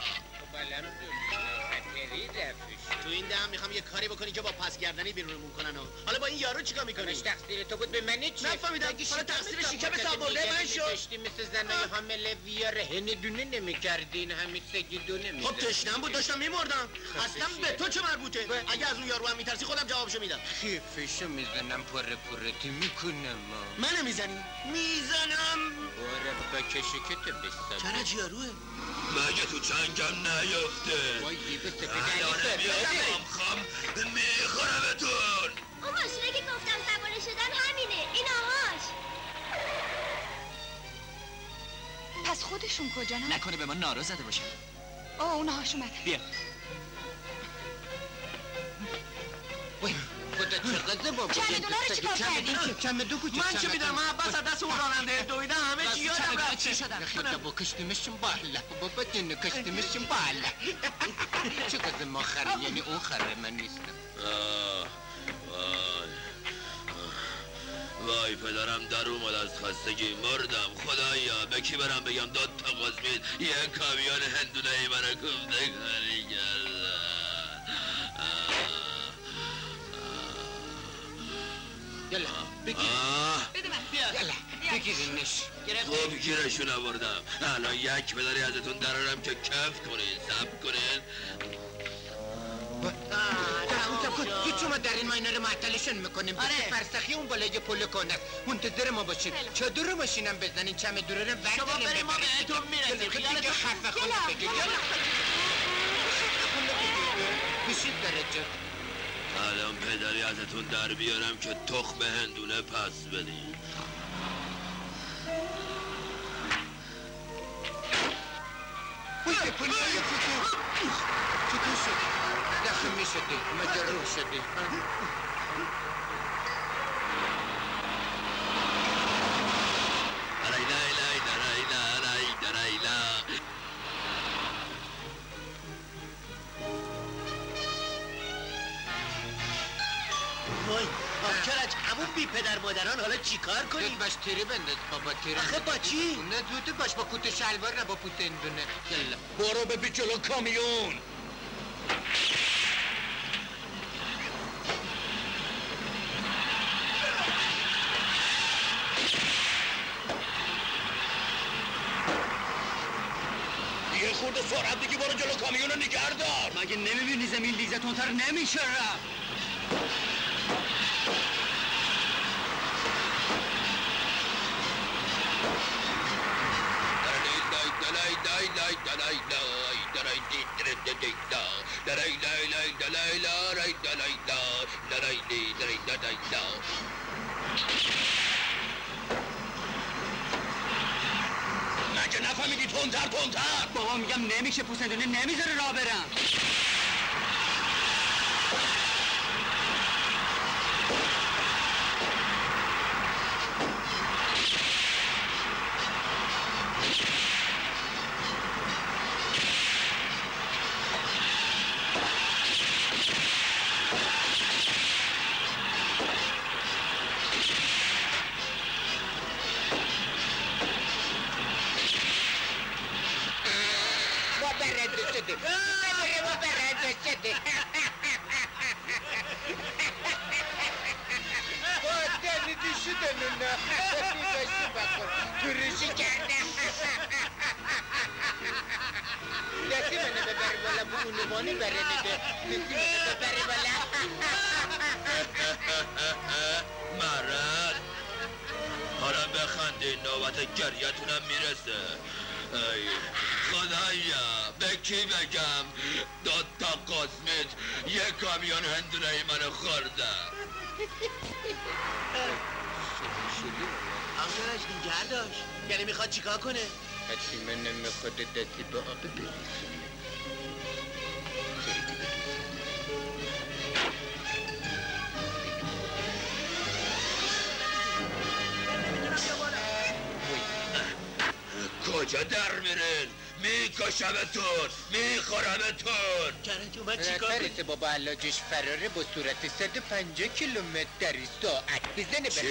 Speaker 9: تو این دم میخوام یه کاری بکنی که با پسگردنی بیرونمون کنن ها. حالا با این یارو چیکار میکنی؟
Speaker 3: تقصیر تو بود، به من چه؟
Speaker 9: نفهمیدم. حالا تقصیر شکم سابرده من شد.
Speaker 3: داشتی مثل زنای حامله ویاره هندونه نمیکردین، همین سگیدو نمیدن.
Speaker 9: خب تشنم بود داشتم میمردم. اصلا به تو چه مربوطه؟ اگه از اون یارو هم میترسی خودم جوابشو میدم.
Speaker 3: خیفشو میزنم، پرتی میکنم.
Speaker 9: منو میزنی؟ میزنم.
Speaker 3: با کشکت بستم.
Speaker 9: چرا جیاروه؟
Speaker 8: مگه تو چنگم نیفته؟
Speaker 3: وای دیگه سپیده
Speaker 8: خم میخورمتون.
Speaker 10: اون ماشینه که گفتم سواره شدن همینه، این آهاش.
Speaker 1: پس خودشون کجا نه؟
Speaker 2: نکنه به ما نارو زده باشه.
Speaker 1: اونهاش اومدن.
Speaker 2: بیا.
Speaker 3: وای خدا چقدر بابا.
Speaker 1: چمدونا رو چیکار کردی؟
Speaker 3: چمدو کجا؟
Speaker 9: من چه میدونم؟ من عباس از دست اون راننده دویدم همه چی یادم رفت.
Speaker 2: چی شدن؟
Speaker 3: خدا با کشتیمشون بالا، بابا جنو کشتیمشون بالا. چقدر ما خره، یعنی اون خره من نیستم.
Speaker 8: وای پدرم در اومد از خستگی مردم. خدایا به کی برم بگم 2 تا قزمید یه کامیون هندونه ای منو کوفته کاری کردن.
Speaker 3: یلا بگیر.
Speaker 1: بده من.
Speaker 3: یلا بگیرینش.
Speaker 8: خوب گیرشون آوردم. الان یک پدری ازتون درارم که کف کنین، صبر کنین.
Speaker 3: هیچ ما در این ما اینا رو معطلشون میکنیم. فرسخی اون بالای پل کنه منتظر ما باشین. چادر ماشینم بزنین، چمدون رو برداریم.
Speaker 9: شما بریم ما بهتون میرسیم.
Speaker 3: خیلی که حرف خونه بگید. بشید درجه.
Speaker 8: الان پدری ازتون در بیارم که تخم هندونه پس بدین.
Speaker 3: پلیای فتو چطور شد؟ دخل می شدی، مجرور شدی.
Speaker 9: وای کرج همون بی پدر مادران حالا چی کار کنیم؟
Speaker 3: زود باش تیری بنداز بابا، تیری
Speaker 9: آخه با چی؟
Speaker 3: نه زود باش با کوت شلوار، نه با پوت اندونه. یلا
Speaker 8: برو ببین جلو کامیون. یه خورده سرعت دیگه برو جلو کامیون رو نگه دار.
Speaker 2: مگه نمیبینی زمین لیزه تونتر نمیشه رفت؟
Speaker 8: مگه نفهمیدی تندتر
Speaker 2: بابا میگم نمیشه، پوسندونه نمیذاره راه برم.
Speaker 8: مرد حالا بخندین نوبت گریتونم میرسه. ای خدایا به کی بگم 2 تا قسمت یه کامیون هندونه منو خوردم.
Speaker 9: آقاش نگر داشت، یعنی میخواد چیکار کنه؟
Speaker 3: حتیما نمیخواد دستی به آب برسونه.
Speaker 8: کجا در میرین؟ میکشمتون، میخورمتون.
Speaker 9: کرج اومد چیکار کنه؟
Speaker 3: فرس بابا علاجش فراره با صورت 150 کیلومتر در ساعت بزنه.
Speaker 8: چه؟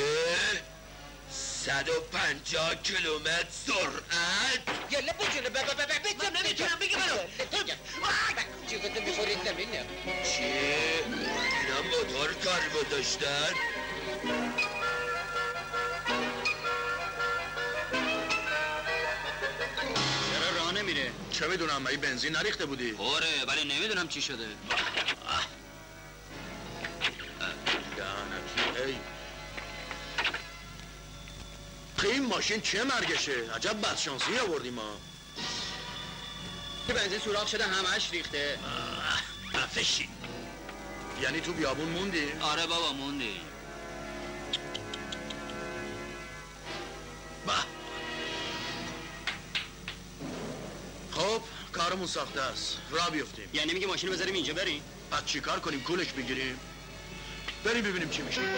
Speaker 8: 150 کیلومتر سرعت؟
Speaker 3: یالا بجونه بابا
Speaker 9: من نمیتونم بگم منو.
Speaker 3: چیکار میخوری زمینه؟
Speaker 8: چی؟ اینا موتور کار گذاشتن؟
Speaker 4: چرا راه نمیره؟
Speaker 8: چه میدونم مگه بنزین نریخته بودی؟
Speaker 4: آره ولی نمیدونم چی شده.
Speaker 8: لعنتی ای این ماشین چه مرگشه؟ عجب بدشانسی آوردیم ما.
Speaker 4: بنزین سوراخ شده همش ریخته.
Speaker 8: افشی یعنی تو بیابون موندی؟
Speaker 4: آره بابا موندی.
Speaker 8: خب کارمون ساخته است، راه بیفتیم.
Speaker 4: یعنی میگه ماشین بذاریم اینجا بریم؟
Speaker 8: بعد چی کار کنیم؟ کولش بگیریم؟ بریم ببینیم چی میشه.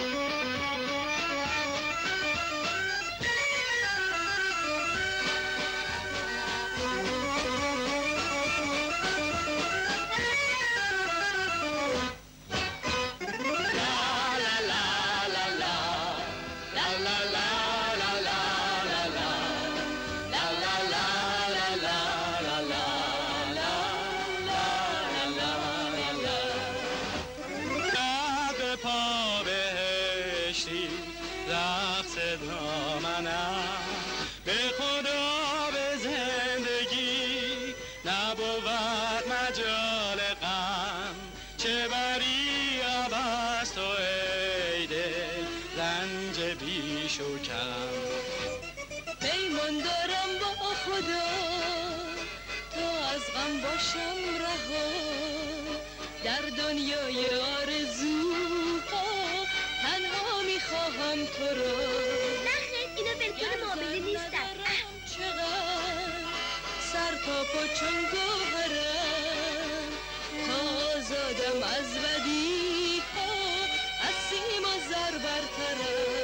Speaker 7: پیمان دارم با خدا تا از غم باشم رها در دنیای آرزوها تنها میخواهم تو را.
Speaker 10: نخیر اینا بلکن معامله نیستن.
Speaker 7: چقدر سر تا پا چون گوهرم تا آزادم از بدی ها از سیم و زر برترم.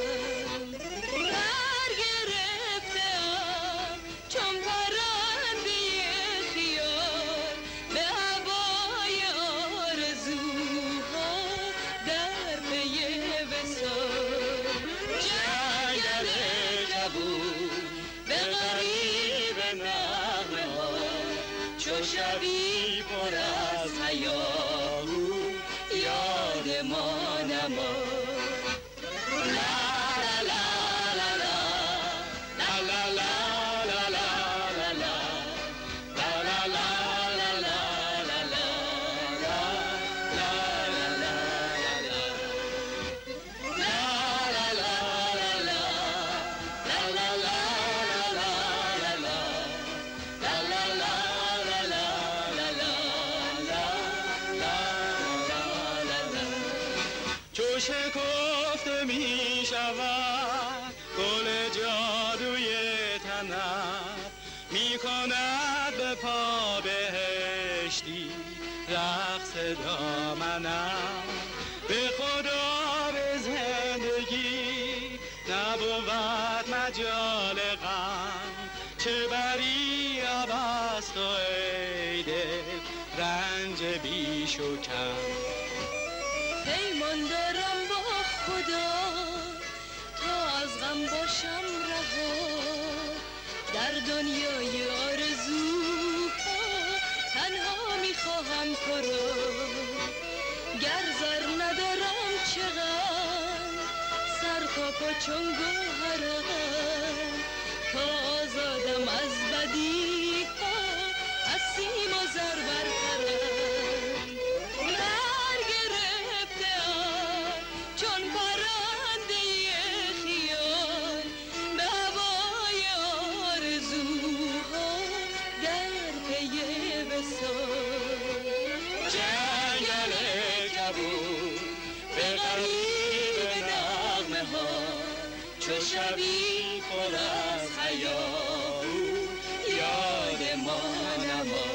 Speaker 7: شبی پر از هیاهو یاد ما نما.
Speaker 6: شکفته می شود گل جادوی تنم می کند به پا بهشتی رقص دامنم. به خدا به زندگی نبود مجال غم چه بری عبست و ای دل رنج بیش و کم.
Speaker 7: پیمان دارم با خدا تا از غم باشم رها در دنیای آرزوها تنها میخواهم تو را. گر زر ندارم چقدر سر تا پا چون گوهرم تا آزادم از بدی ها از سیم و زر برترم. چون پرنده خیال به شبی پر از هیاهو یاد ما نما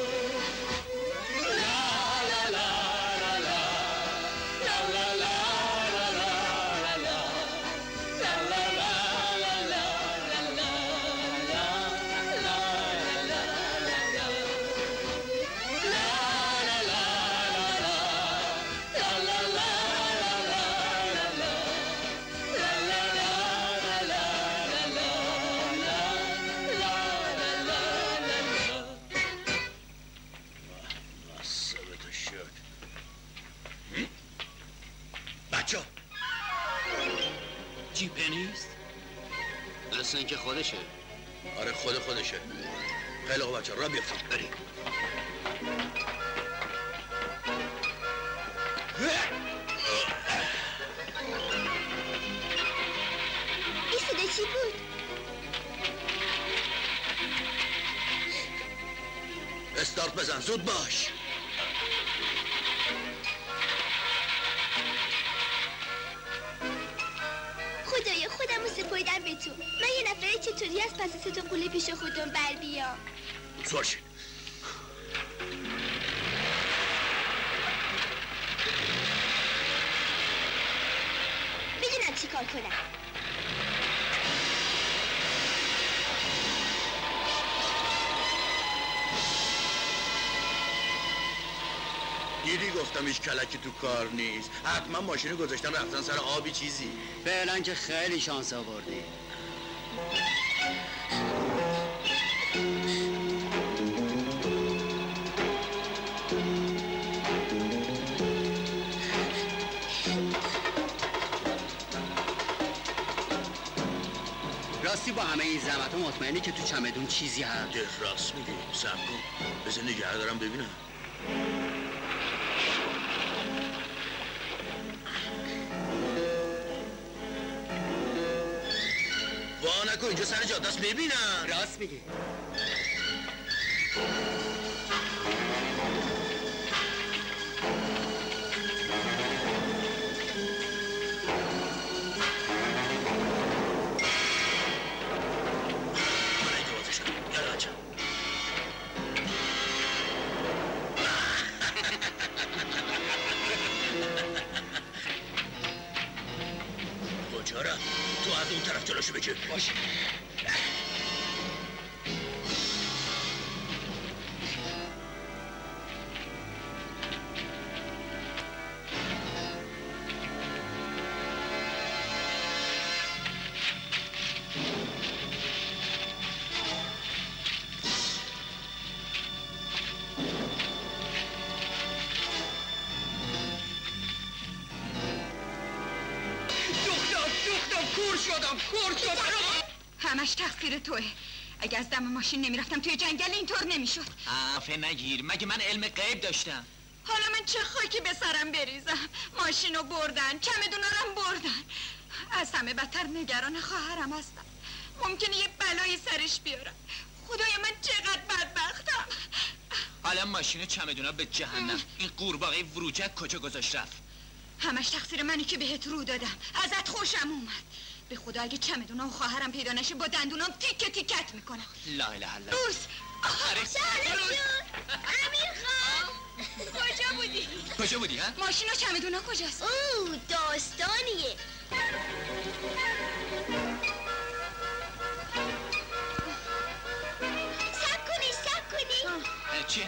Speaker 4: جیپه نیست؟ اصلا اینکه خودشه.
Speaker 8: آره خودشه. خیلی خوب بچه را بیفتیم بریم.
Speaker 10: این صدا چی بود؟
Speaker 8: استارت بزن زود باش.
Speaker 10: خدایا خودمو سپردم به تو. من یه نفره چطوری از پس تا قوله پیش خودم بر بیام؟
Speaker 8: سوار شد.
Speaker 10: میدونم چی کار کنم.
Speaker 8: دیدی گفتم هیچ کلکی تو کار نیست. حتما ماشینو گذاشتن رفتن سر آبی چیزی.
Speaker 9: فعلا که خیلی شانس آوردی. راستی با همه این زحمت مطمئنی که تو چمدون چیزی هست؟
Speaker 8: راست میگی. صبر کن بذار نگه دارم ببینم. وا نکن اینجا سر جاده است ببینم.
Speaker 9: راست میگی.
Speaker 8: تو از اون طرف جلوشو بگیر. باشه.
Speaker 1: کور شدم. همش تقصیر توه. اگه از دم ماشین نمیرفتم توی جنگل اینطور نمیشد.
Speaker 2: عفه نگیر. مگه من علم غیب داشتم؟
Speaker 1: حالا من چه خاکی به سرم بریزم؟ ماشینو بردن، چمدونا رو بردن. از همه بدتر نگران خواهرم هستم. ممکنه یه بلایی سرش بیارم. خدای من چقدر بدبختم.
Speaker 2: حالا ماشین چمدونا به جهنم. این قورباغه وروجک کجا گذاشت رفت؟
Speaker 1: همش تقصیر منی که بهت رو دادم. ازت خوشم اومد. به خدا اگه چمدونا و خواهرم پیدا نشه با دندونام تیکه تیکت میکنم.
Speaker 2: لا اله الا الله.
Speaker 1: روز
Speaker 10: شهرش جون. امیر خان
Speaker 2: کجا بودی ها؟
Speaker 1: ماشین و چمدونا کجاست؟
Speaker 10: اوه داستانیه. سب کنی
Speaker 2: چیه؟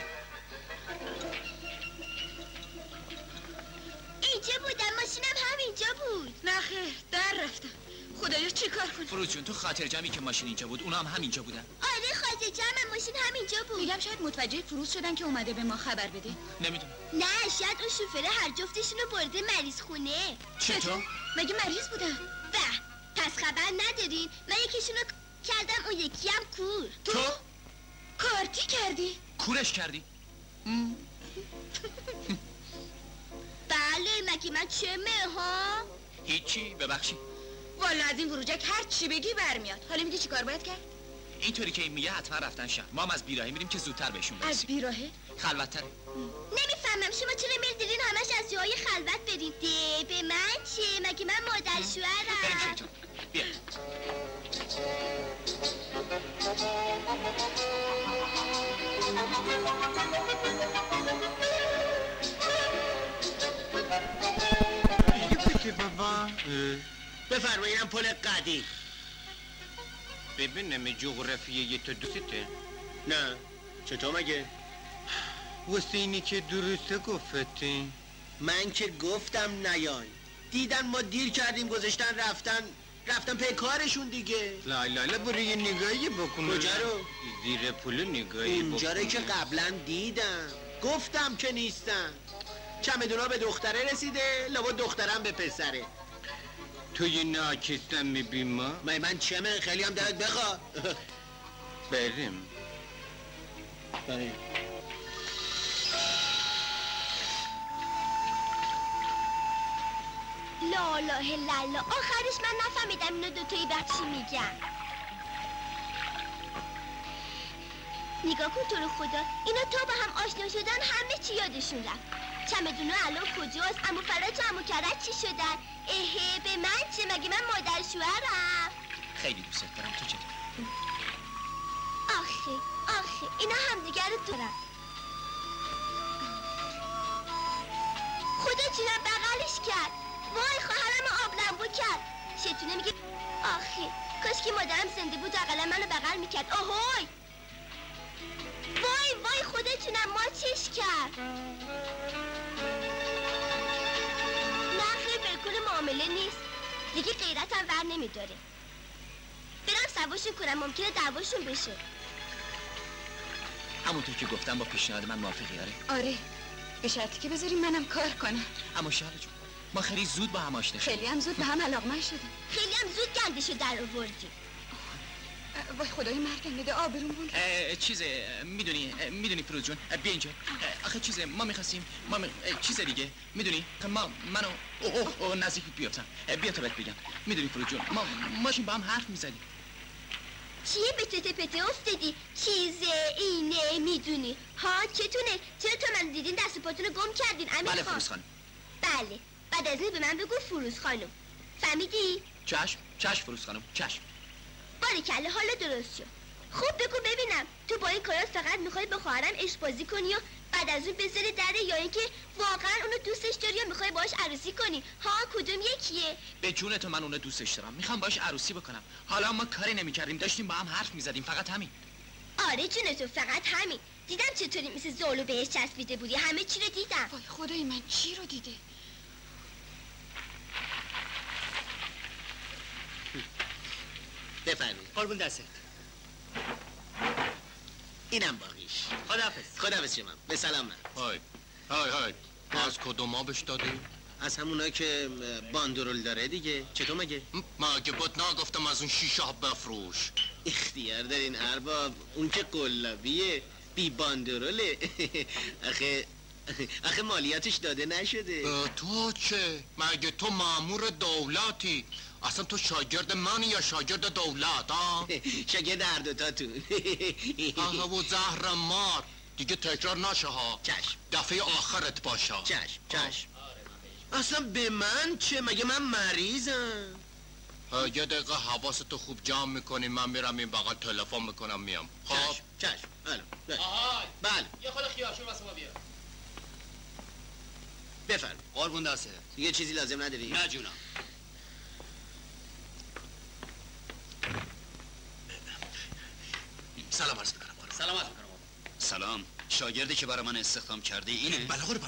Speaker 10: اینجا بودم. ماشینم همینجا بود.
Speaker 1: نه خیر در رفتم. خدایا چی کار کنم؟
Speaker 2: فروز جون تو خاطر جمعی که ماشین اینجا بود اونا هم همینجا بودن.
Speaker 10: آره خاطر جمع ماشین همینجا بود.
Speaker 1: میگم شاید متوجه فروز شدن که اومده به ما خبر بده.
Speaker 2: نمیدونم.
Speaker 10: نه شاید اون شوفره هر جفتشونو برده مریض خونه.
Speaker 2: چطور؟
Speaker 1: مگه مریض بودن؟
Speaker 10: پس خبر ندارین؟ من یکیشونو کردم اون یکی هم کور.
Speaker 2: تو؟
Speaker 1: کارتی کردی؟
Speaker 2: کورش کردی؟
Speaker 10: بله مگه من چمه ها؟
Speaker 2: هیچی ببخشی.
Speaker 1: والا از این وروجک هر چی بگی برمیاد. حالا میگی چی کار باید کرد؟
Speaker 2: اینطوری که این میگه حتما رفتن شهر. ما هم از بیراهه میریم که زودتر بهشون برسیم.
Speaker 1: از بیراهه؟
Speaker 2: خلوت‌تره.
Speaker 10: نمیفهمم شما چرا میردین همش از جاهای خلوت برین؟ ده به من چه؟ مگه من مادر شوهرم؟
Speaker 2: بریم شیطون. بیا.
Speaker 3: بابا
Speaker 9: بفرمایینم پل قدیم.
Speaker 3: ببینم جغرافیه تو دوسته؟
Speaker 9: نه چطور مگه؟
Speaker 3: واسه اینی که درسته گفتی؟
Speaker 9: من که گفتم نیای. دیدن ما دیر کردیم گذاشتن رفتن پی کارشون دیگه.
Speaker 3: لا برو یه نگاهی بکن.
Speaker 9: کجا رو؟
Speaker 3: زیر پل نگاهی بکن.
Speaker 9: اونجا رو که قبلا دیدم. گفتم که نیستن. چمدونا به دختره رسیده، لابد دخترم به پسره.
Speaker 3: تو یه ناکستم میبین ما؟
Speaker 9: من چمه؟ خیلی هم دلت بخواه.
Speaker 3: بریم.
Speaker 10: لا اله الا الله. آخرش من نفهمیدم اینو دوتایی به چی میگن. نگاه کن تو رو خدا، اینا تا با هم آشنا شدن همه چی یادشون رفت. چمدونا الان کجاست؟ عمو فرج و عمو کرج چی شدن؟ اهه به من چه؟ مگه من مادر شوهرم؟
Speaker 2: خیلی دوست دارم. تو چطور؟
Speaker 10: آخه اینا همدیگر رو دارن. خدا جونم بغلش کرد. وای خواهرم آبلنبو کرد. شیطونه میگه آخه کاش که مادرم زنده بود اقلا منو بغل میکرد. آهوی وای خدا جونم ما چش کرد. نه خیلی بالکل معامله نیست. دیگه غیرتم ور نمیداره. برم سواشون کنم ممکنه دعواشون بشه.
Speaker 2: همونطور که گفتم با پیشنهاد من موافقی؟
Speaker 1: آره به شرطی که بذاریم منم کار کنم.
Speaker 2: اما شهر جون ما خیلی زود با هم آشنا شدیم.
Speaker 1: خیلی هم زود به هم علاقمند شدیم.
Speaker 10: خیلی هم زود گندشو در آوردی.
Speaker 1: وای خدای مرگم بده آبرومون.
Speaker 2: میدونی فروز جون بیا اینجا. آخه ما میخواستیم چیز دیگه میدونی منو نزدیک بیافتم. بیا تا بهت بگم. میدونی فروز جون ما ماشین با هم حرف میزدیم.
Speaker 10: چیه به تته پته افتادی؟ چیزه اینه میدونی ها چتونه؟ چرا تو من دیدین دست پاتونو گم کردین امیر خان؟
Speaker 2: بله فروز خانم.
Speaker 10: بله بعد از این به من بگو فروز خانم. فهمیدی؟
Speaker 2: چشم فروز خانم چشم.
Speaker 10: باریکلا حالا درست شد. خوب بگو ببینم تو با این کارات فقط میخوای به خواهرم عشق بازی کنی و بعد از اون بذاری دره یا اینکه واقعا اونو دوستش داری یا میخوای باهاش عروسی کنی؟ ها کدوم یکیه؟
Speaker 2: به جون تو من اونو دوستش دارم. میخوام باهاش عروسی بکنم. حالا ما کاری نمیکردیم داشتیم با هم حرف میزدیم فقط همین.
Speaker 10: آره جون تو فقط همین. دیدم چطوری مثل زولو بهش چسبیده بودی. همه چی رو دیدم.
Speaker 1: وای خدای من چی رو دیده؟
Speaker 9: بفرمایید. قربون دستت. اینم باقیش. خداحافظ شما. به سلامت.
Speaker 8: های از کدوم آبش دادی؟
Speaker 9: از همونا که باندرول داره دیگه. چطور مگه؟
Speaker 8: مگه بود نگفتم از اون شیشه ها بفروش.
Speaker 9: اختیار دارین ارباب. اون که قلابیه بی باندروله. آخه مالیاتش داده نشده.
Speaker 8: تو چه؟ مگه تو مامور دولتی؟ اصلا تو شاگرد منی یا شاگرد دولت ها؟
Speaker 9: شاگرد هر دوتاتون.
Speaker 8: آها و زهر مار دیگه تکرار نشه ها.
Speaker 9: چشم.
Speaker 8: دفعه آخرت باشه.
Speaker 9: چشم. اصلا به من چه؟ مگه من مریضم؟
Speaker 8: یه دقیقه حواستو خوب جمع میکنی. من میرم این بغل تلفن میکنم میام. خب
Speaker 9: چشم. بله.
Speaker 4: یه خود خیارشور واسه ما بیار.
Speaker 9: بفرم.
Speaker 4: قربون دسته.
Speaker 9: یه چیزی لازم نداری؟
Speaker 4: نه جونم.
Speaker 8: سلام عرض میکنم.
Speaker 4: سلامت میکنم.
Speaker 11: سلام. شاگردی که برای من استخدام کردی اینه؟
Speaker 8: بله قربان.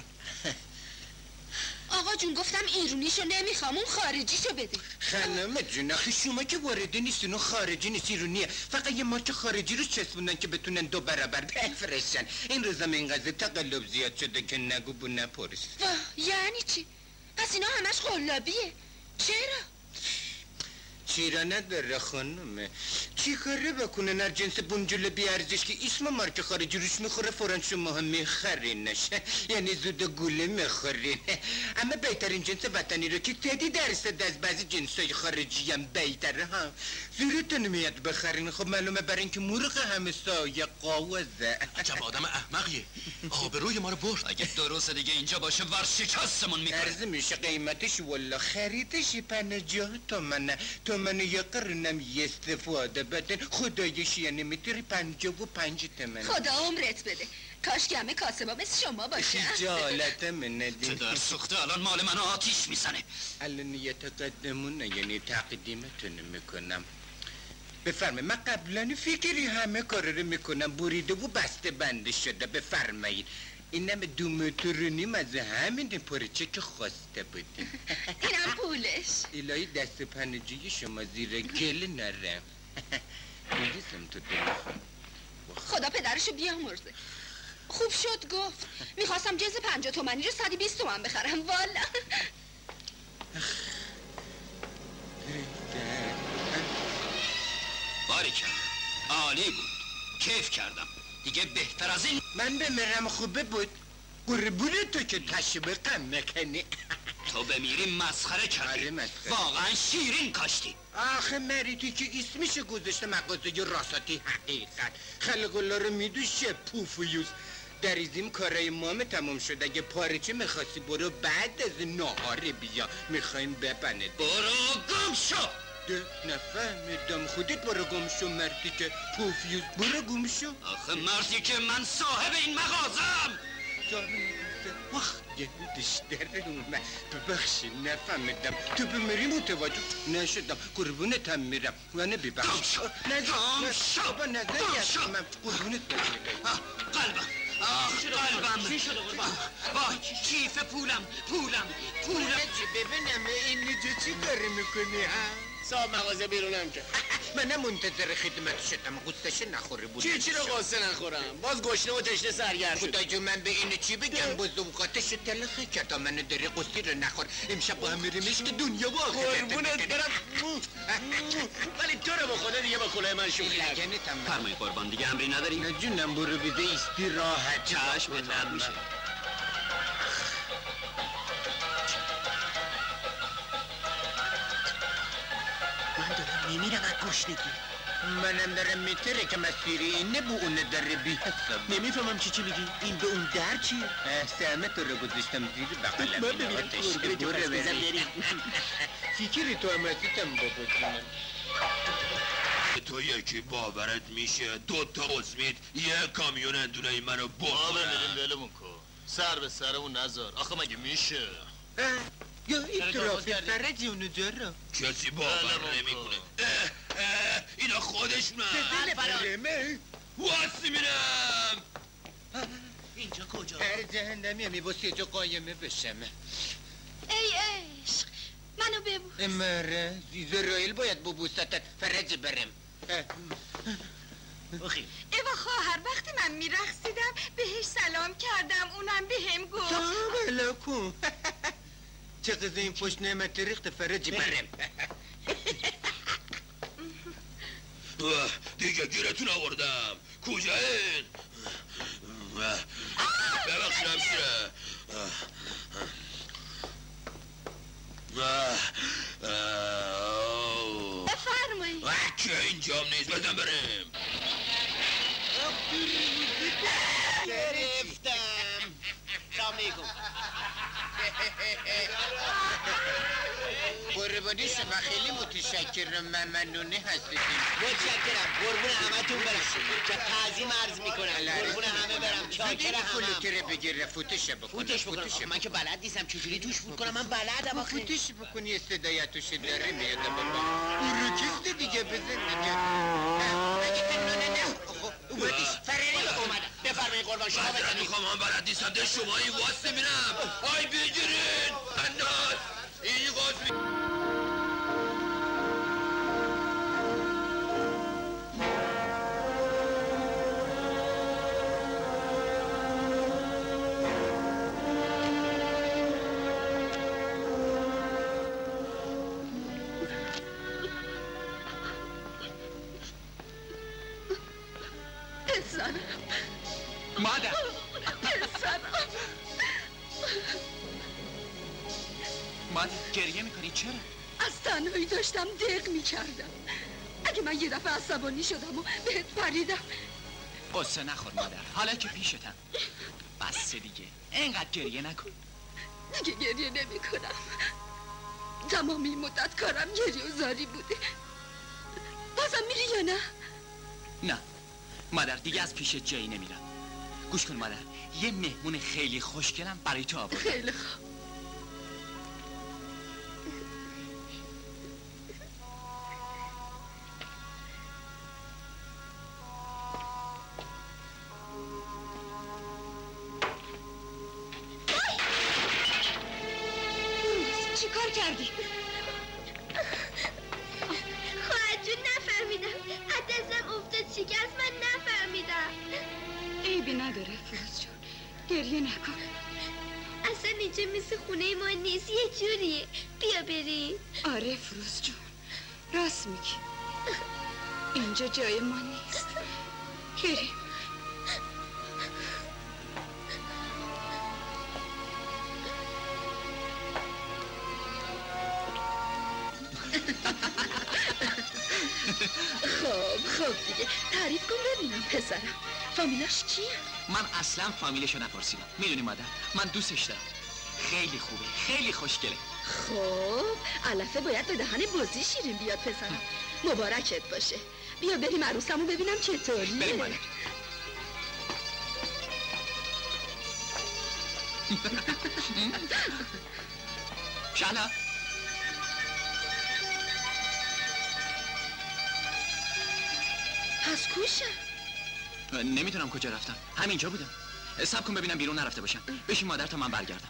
Speaker 1: آقا جون گفتم ایرونیشو نمیخوام اون خارجیشو بده.
Speaker 3: خانم جون آخه شما که وارده نیستین و خارجی نیست ایرونیه. فقط یه مارک خارجی رو چسبوندن که بتونن 2 برابر بفرستن. این روزم اینقدر تقلب زیاد شده که نگو بو نپرس.
Speaker 1: واه یعنی چی؟ پس اینا همش قلابیه. چرا؟
Speaker 3: چیرا نداره خانومه. چی کاره بکنن هر جنس بنجل بی ارزش که اسم مارک خارجی روش میخوره فوراً شما هم میخرینش. یعنی زود گوله میخورین. اما بهترین جنس وطنی رو که 30% از بعضی جنسای خارجی هم بهتره ها. زورتون میاد بخرین. خب معلومه برای اینکه مرغ همه سایه قاوزه.
Speaker 8: عجب آدم احمقیه. آبروی ما رو برد.
Speaker 11: اگه درست دیگه اینجا باشه ورشکستمون میکنه.
Speaker 3: عرض میشه قیمتش والله خریدش 50 تومنه. من یه قرنم یه استفاده بدن خدایش یعنی میتونی 55 تومن
Speaker 1: خدا عمرت بده کاش که همه کاسبا مثل شما باشه
Speaker 3: خجالت من
Speaker 11: چه در سوخته الان مال من آتیش میزنه
Speaker 3: الان یه تقدمونه یعنی تقدیمتون میکنم بفرمایید من قبلا فکری همه کار رو میکنم بریده و بسته بنده شده بفرمایید اینم 2 متر و نیم از همین پارچه که خواسته بودیم
Speaker 1: اینم پولش
Speaker 3: الهی دست پنجه شما زیر گل نرم میدیسم تو دلخوام
Speaker 1: خدا پدرشو بیامرزه خوب شد گفت میخواستم جنس 50 تومنی رو 120 تومن بخرم والا
Speaker 11: باریکن عالی بود کیف کردم دیگه بهتر از این
Speaker 3: من بمیرم خوبه بود قربون تو که تشویقم میکنی
Speaker 11: تو بمیری مسخره کردی واقعا شیرین کاشتی
Speaker 3: آخه مریتی که اسمشو گذاشته مغازه راستی حقیقت خلق الله رو میدوشه پوفیوز در ازیم کارای مام تموم شد اگه پارچه میخواستی برو بعد از نهار بیا میخوایم ببنده
Speaker 11: برو گم شو
Speaker 3: نفهمیدم خودت برو گم شو مردی که پوفیوز برو گم شو
Speaker 11: آخه مردی که من صاحب این مغازم
Speaker 3: یادش در اومد ببخشی نفهمیدم تو بمیری متوجه نشدم قربونتم میرم منو ببخش
Speaker 11: گم شو گم شو
Speaker 3: بابا نظری من قربونت بمیرم
Speaker 11: قلبم آخ قلبم چی شده قربان وای کیف پولم
Speaker 3: ببینم این نجا چی کاری میکنی ها
Speaker 9: صاحب مغازه بیرونم که
Speaker 3: منم منتظر خدمت شدم قصهش نخوره بود
Speaker 9: چی رو قصه نخورم باز گشنه و تشنه سرگرد شد
Speaker 3: خدا جو من به این چی بگم بزوقاتش تلخی که تا منو داری قصی رو نخور امشب با هم میریم عشق دنیا با
Speaker 9: قربونت برم ولی تو رو به خدا دیگه با کلاه من شوخی نکن
Speaker 11: فرمایید قربان دیگه امری نداری
Speaker 3: نه جونم برو بیده استراحت
Speaker 11: چشم بهتر میشه
Speaker 9: میمیرم از گشنگی
Speaker 3: منم دارم میتره که مسیری اینه بو اونه در بی حساب
Speaker 9: نمیفهمم چی میگی این به اون در چیه؟
Speaker 3: سهمه تو رو گذاشتم زیر بقلم
Speaker 9: من ببینم قربونه جو پس بزن بریم
Speaker 3: فکری تو هم هستیتم بابا جونم
Speaker 12: تو یکی باورت میشه 2 تا اسمید یه کامیون اندونه منو
Speaker 13: بخورن ولمون کن سر به سرمون نذار آخه مگه میشه
Speaker 3: یا این ترافیک فرجی اونو داره
Speaker 12: کسی باور نمیکنه اینا خودشونن
Speaker 3: برمه
Speaker 12: واسی میرم
Speaker 9: اینجا کجا؟
Speaker 3: هر جهنمی همی باسی جا قایمه بشم
Speaker 1: ای عشق منو ببوس
Speaker 3: اماره زیزرائیل باید ببوستت فرج برم
Speaker 1: ایوا خواهر وقتی من میرقصیدم بهش سلام کردم اونم بهم گفت
Speaker 3: بلا کن چه قضا این پشت نعمت ریخت فرج برم
Speaker 12: دیگه گیرتون آوردم کجایین؟ ببخشید همسیره
Speaker 1: بفرمایید
Speaker 12: که اینجام نیست بزن بریم
Speaker 9: گرفتم سلام علیکم
Speaker 3: قربانی شما خیلی متشکرم ممنونه هستیم
Speaker 9: متشکرم قربون همتون برم چه تعظیم عرض میکنم قربون همه برم چاکر همم
Speaker 3: فلوتره بگیر فوتش بکن
Speaker 9: فوتش بکنم من که بلد نیستم چجوری توش فوت کنم من بلدم آخه
Speaker 3: فوتش بکنی صدایتوش داره میاد بابا اروکیست دیگه بزن دیگه
Speaker 9: اومدیش فراری اومدم بفرمایید قربان شما بزنید
Speaker 12: میخوام هم بلد نیستم ده شما این واسه میرم آی بگیرین انداز این قاضی
Speaker 2: مادر مادر گریه میکنی چرا؟
Speaker 1: از تنهایی داشتم دق میکردم اگه من یه دفعه عصبانی شدم و بهت پریدم
Speaker 2: قصه نخور مادر حالا که پیشتم بس دیگه اینقدر گریه نکن
Speaker 1: دیگه گریه نمی کنم تمام این مدت کارم گریه و زاری بوده. بازم میری یا نه؟
Speaker 2: نه مادر، دیگه از پیشت جایی نمیرم. گوش کن مادر، یه مهمون خیلی خوشگلم برای تو آوردم.
Speaker 1: خیلی خوب. چی کار کردی؟
Speaker 10: خواهد جون نفهمیدم. عدسم افتاد شکست، من نفهمیدم.
Speaker 1: عیبی نداره فروز جون، گریه نکن.
Speaker 10: اصلا اینجا مثل خونه ما نیست، یه جوریه. بیا بریم.
Speaker 1: آره فروز جون، راست میگی. اینجا جای ما نیست. بریم. خب دیگه تعریف کن ببینم پسرم. فامیلاش کیه؟
Speaker 2: من اصلا فامیلشو نپرسیدم. میدونی مادر، من دوستش دارم. خیلی خوبه، خیلی خوشگله.
Speaker 1: خب علفه باید به دهن بازی شیرین بیاد پسرم. مبارکت باشه. بیا بریم عروسمو ببینم چطوریه.
Speaker 2: بریم مادر. شهلا
Speaker 1: پس کوشه؟
Speaker 2: نمیدونم کجا رفتم. همینجا بودم. صبر کن ببینم بیرون نرفته باشم. بشین مادر تا من برگردم.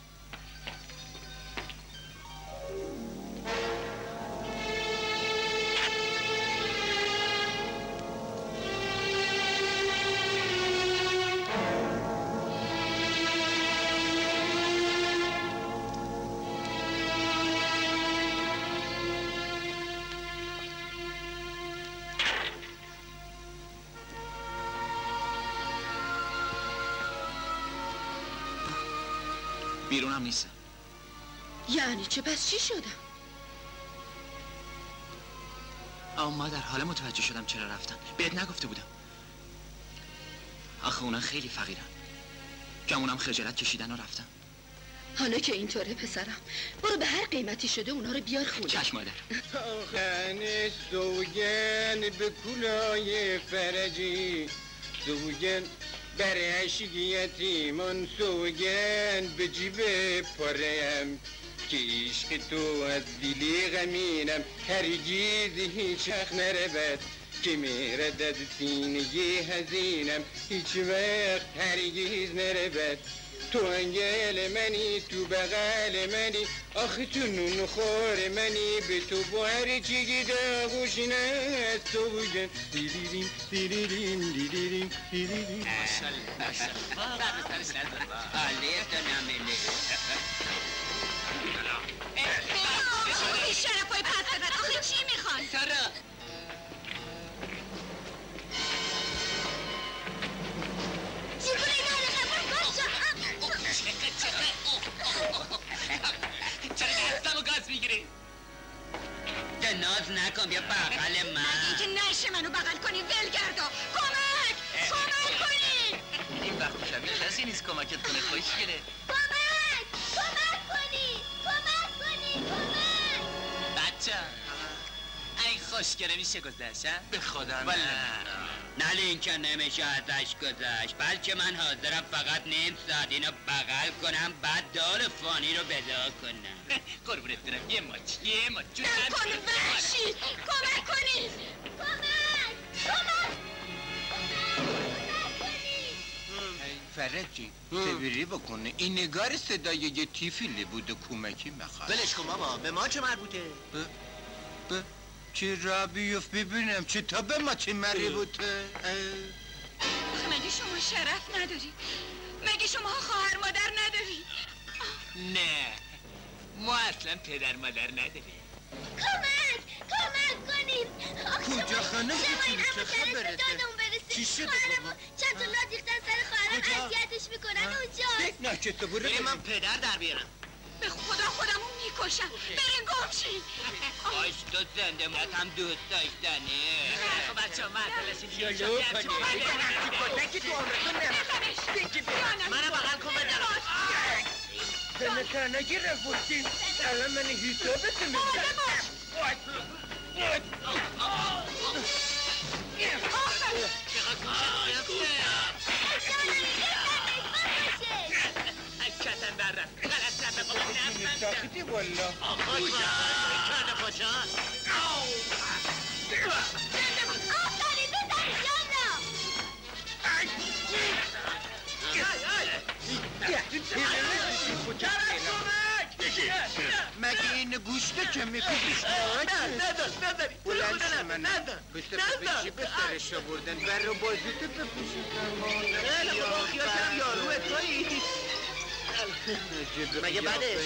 Speaker 2: بیرونم نیستم.
Speaker 1: یعنی چه؟ پس چی شدم؟
Speaker 2: مادر حالا متوجه شدم چرا رفتن. بهت نگفته بودم. آخه اونا خیلی فقیرن. گمونم خجالت کشیدن و رفتن.
Speaker 1: حالا که اینطوره پسرم، برو به هر قیمتی شده اونا رو بیار خونه.
Speaker 2: چشم مادر.
Speaker 14: تاخن سوگن به کولای فرجی، سوگن بر عشقیتی من، سوگن به جیب پرم که عشق تو از دلی غمینم هرگیز هیچ حق نرود که میرد از سینگی حزینم هیچ وقت هرگیز نرود. تو انگل منی، تو بغل منی، آخه تو نون خور منی، به تو با هر چیگی داغوشی نست تو بگن دیدیدیم دیدیدیم دیدیدیم دیدیدیم.
Speaker 1: شرفای پس بزن، آخه چی میخوان؟
Speaker 2: سارا چرا دستمو گاز میگیری؟
Speaker 11: ده ناز نکن، بیا بغل من.
Speaker 1: مگه که نشه منو بغل کنی ولگردا. کمک کنی.
Speaker 2: این وقت شبیه کسی نیست کمکت کنه. خوشگله.
Speaker 10: کمک کنی.
Speaker 2: بچه این خوشگله میشه گذشت؟ به خدا
Speaker 11: نه لینکه نمیشه ازش گذشت، بلکه من حاضرم فقط نیم ساعت اینو بغل کنم بعد دار فانی رو بدا کنم.
Speaker 2: قربونت برم. یه ماچ
Speaker 1: نکن وحشی. کمک کنی.
Speaker 3: فرجی تبری بکنه. این نگار صدای یه تیفیلی بود و کمکی میخواد.
Speaker 9: ولش کن بابا، به ما چه مربوطه؟
Speaker 3: چه را بیفت ببینم چه تا به ما چه مربوطه؟
Speaker 1: مگه شما شرف نداری؟ مگه شما خواهر مادر نداری؟
Speaker 2: نه ما اصلا پدر مادر نداریم.
Speaker 10: کمک کنیم.
Speaker 3: کجا خانم بچینی چه خبرته؟ چی شده بابا؟
Speaker 10: چند تا لا دیختن سر خواهرم اذیتش میکنن اونجاست.
Speaker 3: نه چه تو برو
Speaker 9: من پدر در بیارم.
Speaker 1: به خدا خودمو میکشم. برین گم شین.
Speaker 11: آش تو زنده مونت هم دوست داشتنی.
Speaker 2: خب بچه ها معطلشین
Speaker 9: جلو کنی. منو بغل کن بدرم.
Speaker 5: پنه نگیره بودین الان من حسابتون
Speaker 4: کتن برم غلط رفت قابل
Speaker 5: ساکتی والا
Speaker 4: آخوش کنه خوشان
Speaker 10: آفتانی بزنی جانا
Speaker 5: مگه این گوشته که میکنیش
Speaker 4: نداری
Speaker 5: بلند شو من بشی به سرش رو بردن بر رو بازیتو بپوشید
Speaker 4: خیلی خوب خیالتم یاروه تویی مگه بده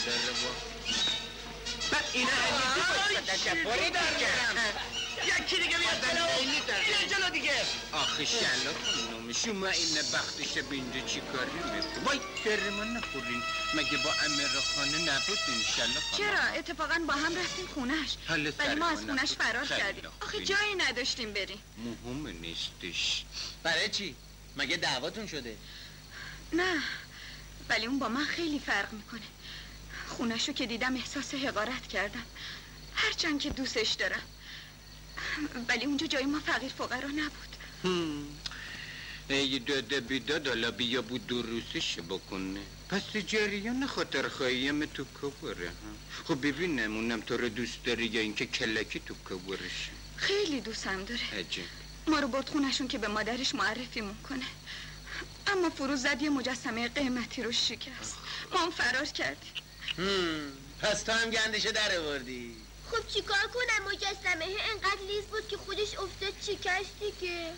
Speaker 5: اینا تشفری دارم
Speaker 4: یکی دیگه بیاد اینه جلو دیگه
Speaker 3: آخه شلا خانم شما این بختش به اینجا چی کاری میکنی؟ وای درمان نخورین مگه با امیر خانه نبودین شلا خانم؟
Speaker 1: چرا؟ اتفاقا با هم رفتیم خونش ولی ما از خونش فرار کردیم آخه جایی نداشتیم بریم
Speaker 3: مهم نیستش
Speaker 9: برای چی؟ مگه دعواتون شده؟
Speaker 1: نه ولی اون با من خیلی فرق میکنه خونشو که دیدم احساس حقارت کردم هرچند که دوستش دارم ولی اونجا جای ما فقیر فقرا نبود
Speaker 3: ای داده بیداد حالا بیا بود دروسش بکنه پس جریان خاطر خواهیم تو کبره خب ببینم اونم تو رو دوست داره یا اینکه کلکی تو کبرش
Speaker 1: خیلی دوستم داره
Speaker 3: عجب
Speaker 1: ما رو برد خونشون که به مادرش معرفیمون کنه اما فروز زد یه مجسمه قیمتی رو شکست ما هم فرار کردیم
Speaker 9: پس تو هم گندشو در آوردی
Speaker 10: خب چیکار کنم مجسمه انقدر لیز بود که خودش افتاد شکستی که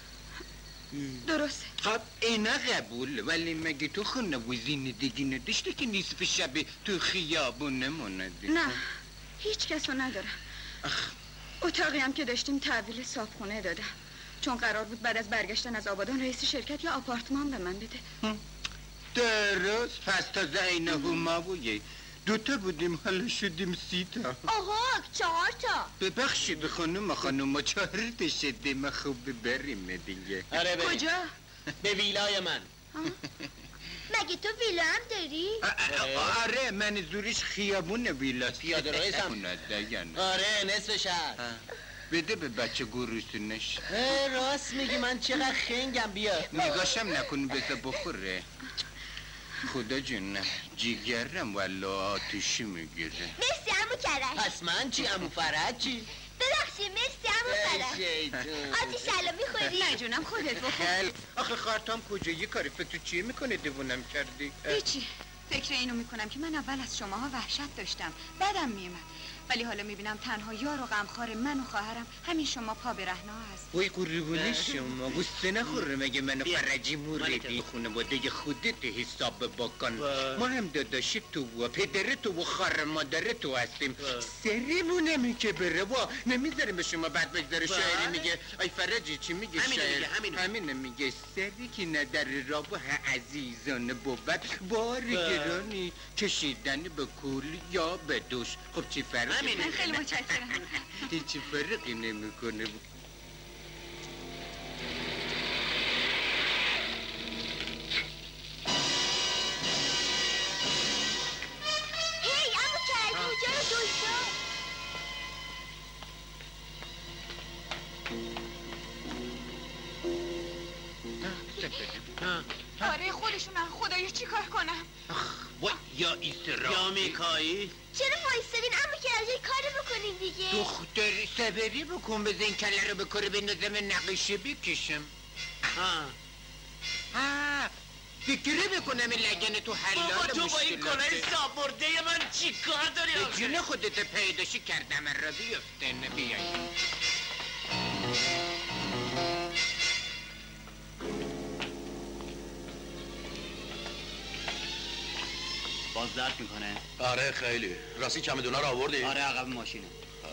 Speaker 1: درسته
Speaker 3: خب اینا قبول ولی مگه تو خونه و زندگی نداشته که نصف شب تو خیابون نموندی
Speaker 1: نه هیچ کسو ندارم اتاقی هم که داشتیم تحویل صابخونه دادم چون قرار بود بعد از برگشتن از آبادان رئیس شرکت یا آپارتمان به من بده
Speaker 3: درست پس تا زینه هما بویه 2 تا بودیم حالا شدیم 3 تا
Speaker 10: آها 4 تا
Speaker 3: ببخشید خانم ما 4 تا شدیم خوب بریم دیگه
Speaker 9: آره بریم
Speaker 1: کجا؟
Speaker 9: به ویلای من
Speaker 10: مگه تو ویلا هم داری؟
Speaker 3: آره من زورش خیابون ویلاست
Speaker 9: پیاده روی سم آره نصف شهر
Speaker 3: بده به بچه گروسونش
Speaker 9: راست میگی من چقدر خنگم بیا
Speaker 3: نگاشم نکن بذار بخوره خدا جون جیگرم والا آتشی میگیره
Speaker 10: مرسی عمو کرش
Speaker 9: پس من چی عمو فرج چی؟
Speaker 10: ببخشید مرسی عمو فرج آتیش الان میخوری؟
Speaker 1: نه جونم خودت بخور
Speaker 3: آخه خارتام کجا یه کاری فکر چیه میکنه دیوونم کردی؟
Speaker 1: هیچی فکر اینو میکنم که من اول از شماها وحشت داشتم بعدم میومد ولی حالا میبینم تنها یار و غمخوار من و خواهرم همین شما پا به رهنا هست
Speaker 3: وای قربونه شما گسته نخوره مگه منو فرجی موردی خانواده خودت حساب بکن ما هم داداشی تو و پدر تو و خواهر مادر تو هستیم سریمونمی که بره و نمیذاریم به شما بعد بگذاره شاعری میگه ای فرجی چی میگه شاعر همینه میگه سری که ندر را با عزیزان بابت بار گرانی کشیدن به کول یا به دوش خب چی فرق
Speaker 1: خیلی متشکرم
Speaker 3: هیچی فرقی نمیکنه
Speaker 10: هی عمو کرج اونجا رو دوشتا
Speaker 1: آره خودشونم خدایا چی کار کنم
Speaker 3: وای یا ایسرا
Speaker 9: یا میکایی
Speaker 10: چرا وایستادین عمو کرج کاری بکنین دیگه
Speaker 3: دختری صبری بکن بزن این کله رو بکره به نظم نقشه بکشم فکره بکنم این لگن تو حلال مشکلاته
Speaker 4: تو با این کلاه سابرده من چی کار داری
Speaker 3: به جون خودت پیداشی کردم را بیفتن بیایی
Speaker 9: باز درد میکنه؟
Speaker 8: آره خیلی راستی چمدونا رو آوردی؟
Speaker 9: آره عقب ماشینه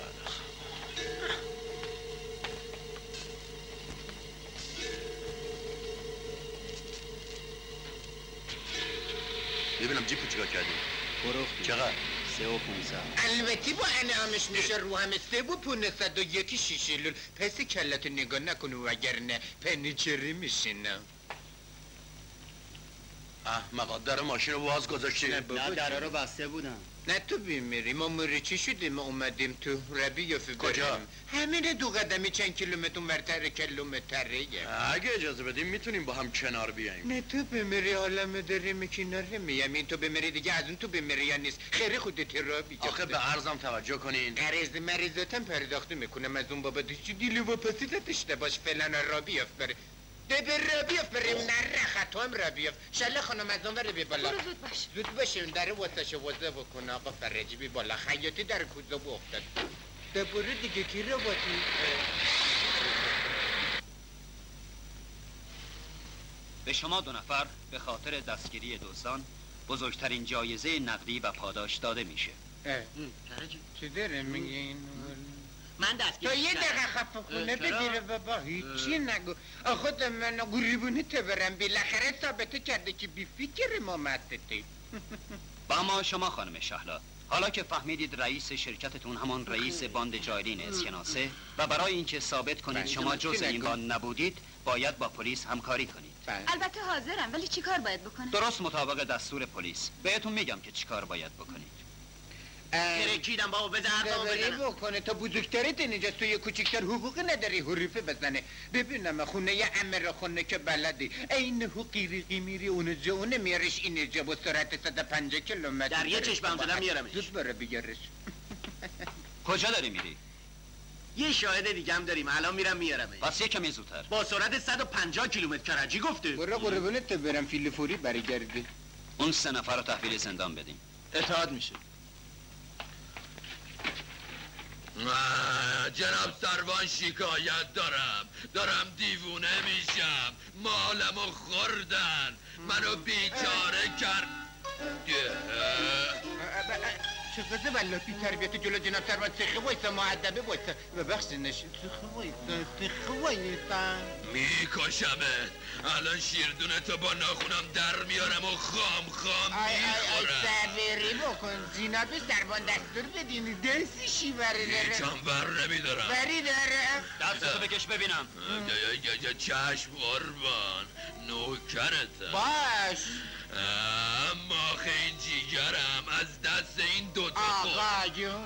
Speaker 8: ببینم جیپو چیکار کردی؟
Speaker 9: فروختی
Speaker 8: چقدر؟
Speaker 9: 3500
Speaker 3: البته با انعامش میشه رو همه 3501 شیشه لول پس کلتو نگاه نکنو وگرنه پنیچری میشینم
Speaker 8: احمقا در ماشین رو باز گذاشتی.
Speaker 9: نه درها رو بسته بودن.
Speaker 14: نه تو بیمیری ما موری شدیم ما اومدیم تو ربیوف
Speaker 8: کجا؟
Speaker 14: همین 2 قدمی چند کیلومتر مرتر کیلومتره.
Speaker 8: اگه اجازه بدیم میتونیم با هم کنار بیاییم.
Speaker 14: نه تو بمیری حالمو داریم کنار میم این تو بمیری دیگه از اون تو بمیری یا نیست خیلی خودت را بیجا.
Speaker 8: آخه به عرضم توجه کنین.
Speaker 14: قرض مریضاتم پرداخت میکنم از اون بابا چی دیلو و پسی داشته باش فعلا را بیاف بره. به رابیوف بریم نره خطام رابیوف شله خانم از اون بره بی بالا
Speaker 1: برو زود باش
Speaker 14: زود باشیم در واسه وزه بکن آقا فرجی بی بالا خیاطی در کوزه با افتاد دبوره دیگه کی رو باتی
Speaker 15: به شما 2 نفر به خاطر دستگیری دزدان بزرگترین جایزه نقدی و پاداش داده میشه.
Speaker 14: چی داره میگین؟
Speaker 9: من دستگیر
Speaker 14: تو یه دقیقه خفه خونه بگیره بابا هیچی نگو خود من گریبونی تو برم بالاخره ثابته کرده که بی فکر ما مدتی
Speaker 15: با ما شما خانم شهلا حالا که فهمیدید رئیس شرکتتون همان رئیس باند جایلین اسکناسه و برای اینکه ثابت کنید شما جزء این باند نبودید باید با پلیس همکاری کنید.
Speaker 1: البته حاضرم ولی چی کار باید بکنم؟
Speaker 15: درست مطابق دستور پلیس بهتون میگم که چی کار باید بکنید.
Speaker 9: ترکیدم بابا بزن
Speaker 14: بکنه تا بزرگترت اینجا تو یه کوچکتر حقوق نداری حریفه بزنه ببینم خونه یه امر خونه که بلدی این حقیقی میری اونجا اونه میارش اینجا با سرعت 150 کیلومتر
Speaker 9: در یه چشمم زدم میارمش.
Speaker 14: زود برو بیارش
Speaker 15: کجا داری میری؟
Speaker 9: یه شاهد دیگه هم داریم الان میرم میارمش.
Speaker 15: پس یه کمی زودتر.
Speaker 9: با سرعت 150 کیلومتر کرجی گفته.
Speaker 14: برو قربونت برم فیل فوری برگردی.
Speaker 15: اون 3 نفر رو تحویل زندان بدیم.
Speaker 8: اطاعت میشه.
Speaker 12: جناب سروان شکایت دارم دیوونه میشم مالمو خوردن منو بیچاره کرد
Speaker 14: چقدر ولاتی تربیت جلو جناب سروان سخه وایسا معدبه وایسا ببخشینش سخه وایسا
Speaker 12: میکشمت الان شیردونتو با ناخونم در میارم و خام میخورم
Speaker 14: صبری بکن جناب سروان دستور بدین دستشی بری داره
Speaker 12: هیچم بر نمیدارم
Speaker 14: بری داره
Speaker 15: دستتو بکش ببینم.
Speaker 12: چشم قربان نوکرتم
Speaker 14: باش
Speaker 12: اما این جیگرم از دست این دوتا
Speaker 14: آقایون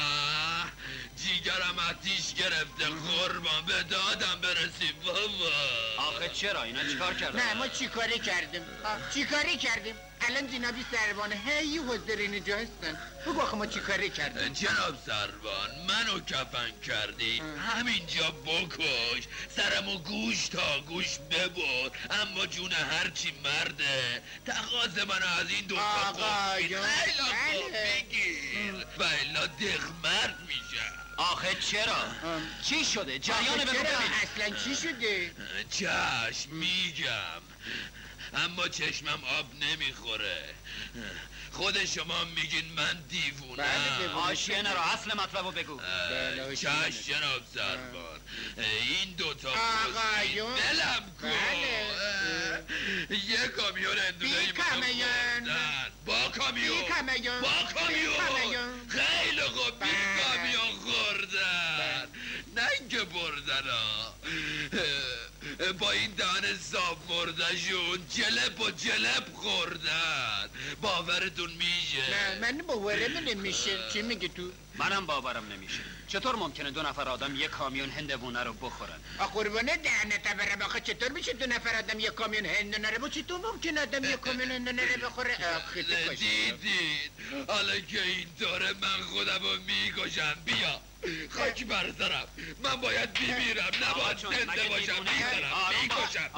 Speaker 12: جیگرم آتیش گرفته قربان به دادم برسی بابا
Speaker 15: آخه چرا اینا چیکار کردن؟
Speaker 14: نه ما چیکاری کردیم الان جنابی سروان هی حضرین اینجا هستن بگو آخه ما چیکاری کردیم
Speaker 12: جناب سروان منو کفن کردی همینجا بکش سرمو گوش تا گوش ببر اما جون هرچی مرده تقاض منو از این دوتا قفید خیلی بگیر و الا دغمرد میشم.
Speaker 15: آخه چرا؟ چی شده؟ جریان بگو ببین.
Speaker 14: اصلا چی شده؟
Speaker 12: چشم میگم اما چشمم آب نمیخوره خود شما میگین من دیوونم
Speaker 15: حاشیه نرو اصل مطلبو بگو.
Speaker 12: چشم جناب سروان این دوتا
Speaker 14: آقایون
Speaker 12: دلم کن یه کامیون اندونه ای با کامیون خیلی خوب بی کامیون خوردن نه اینکه بردن با این دهن صاف مردشون جلب خوردن باورتون میشه؟
Speaker 14: نه من باورم نمیشه چی میگی تو؟
Speaker 15: منم باورم نمیشه. چطور ممکنه 2 نفر آدم یک کامیون هندوونه رو بخورن؟
Speaker 14: قربونه دهنت برم آخه چطور میشه 2 نفر آدم یک کامیون هندونه رو چطور ممکنه آدم یک کامیون هندونه رو بخوره؟
Speaker 12: دیدید حالا که اینطوره من خودم رو میکشم بیا خاک برسرم من باید بمیرم نباید زنده باشم میکشم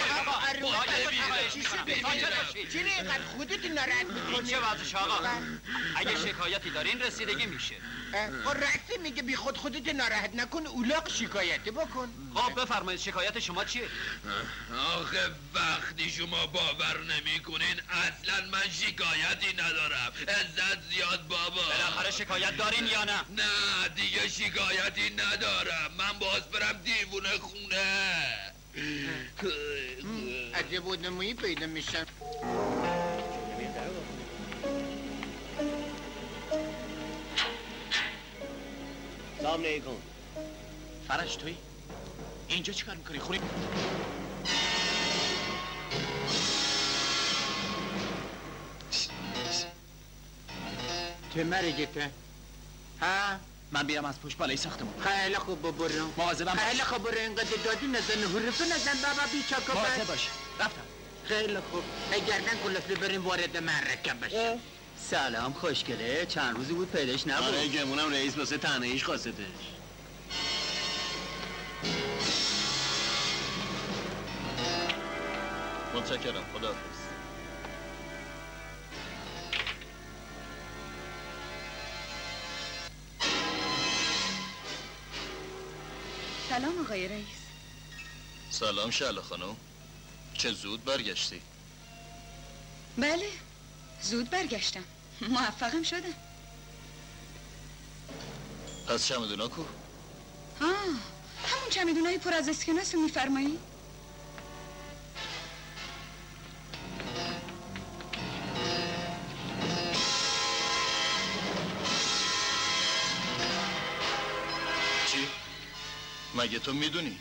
Speaker 14: چی اینقدر خودت ناراحت میکنی؟
Speaker 15: چه وضعش آقا؟ اگه شکایتی دارین رسیدگی میشه.
Speaker 14: راستی میگه بی خودت ناراحت نکن اولاق شکایتی بکن.
Speaker 15: خب بفرمایید شکایت شما چیه؟
Speaker 12: آخه وقتی شما باور نمیکنین اصلا من شکایتی ندارم عزت زیاد بابا
Speaker 15: بالاخره شکایت دارین یا نه؟
Speaker 12: نه دیگه شکایتی ندارم من باز برم دیوونه خونه
Speaker 14: عجب بودمویی پیدا میشم
Speaker 9: سلام علیکم
Speaker 2: فرج توی؟ اینجا چیکار میکنی؟ خوری؟
Speaker 9: چه مرگته؟ ها؟
Speaker 2: من بیام از پشت بالای ساختمون.
Speaker 9: خیلی خوب برو.
Speaker 2: مواظبم باش.
Speaker 9: خیلی خوب برو، اینقدر دادی نزن، حرفه نزن بابا بیچاکو.
Speaker 2: مواظب باش. رفتم.
Speaker 9: خیلی خوب. اگر نه کلفتی بریم وارد مرکب بشیم.
Speaker 15: سلام خوشگله، چند روزی بود پیداش نبود.
Speaker 8: آره گمونم رئیس واسه تنهاییش خواستش.
Speaker 13: متشکرم، خداحافظ.
Speaker 1: سلام آقای رئیس.
Speaker 13: سلام شعله خانم. چه زود برگشتی؟
Speaker 1: بله، زود برگشتم. موفقم شدم.
Speaker 13: پس چمدونا کو؟
Speaker 1: همون چمدونای پر از اسکناس رو میفرمایی؟
Speaker 13: چی؟ مگه تو میدونی؟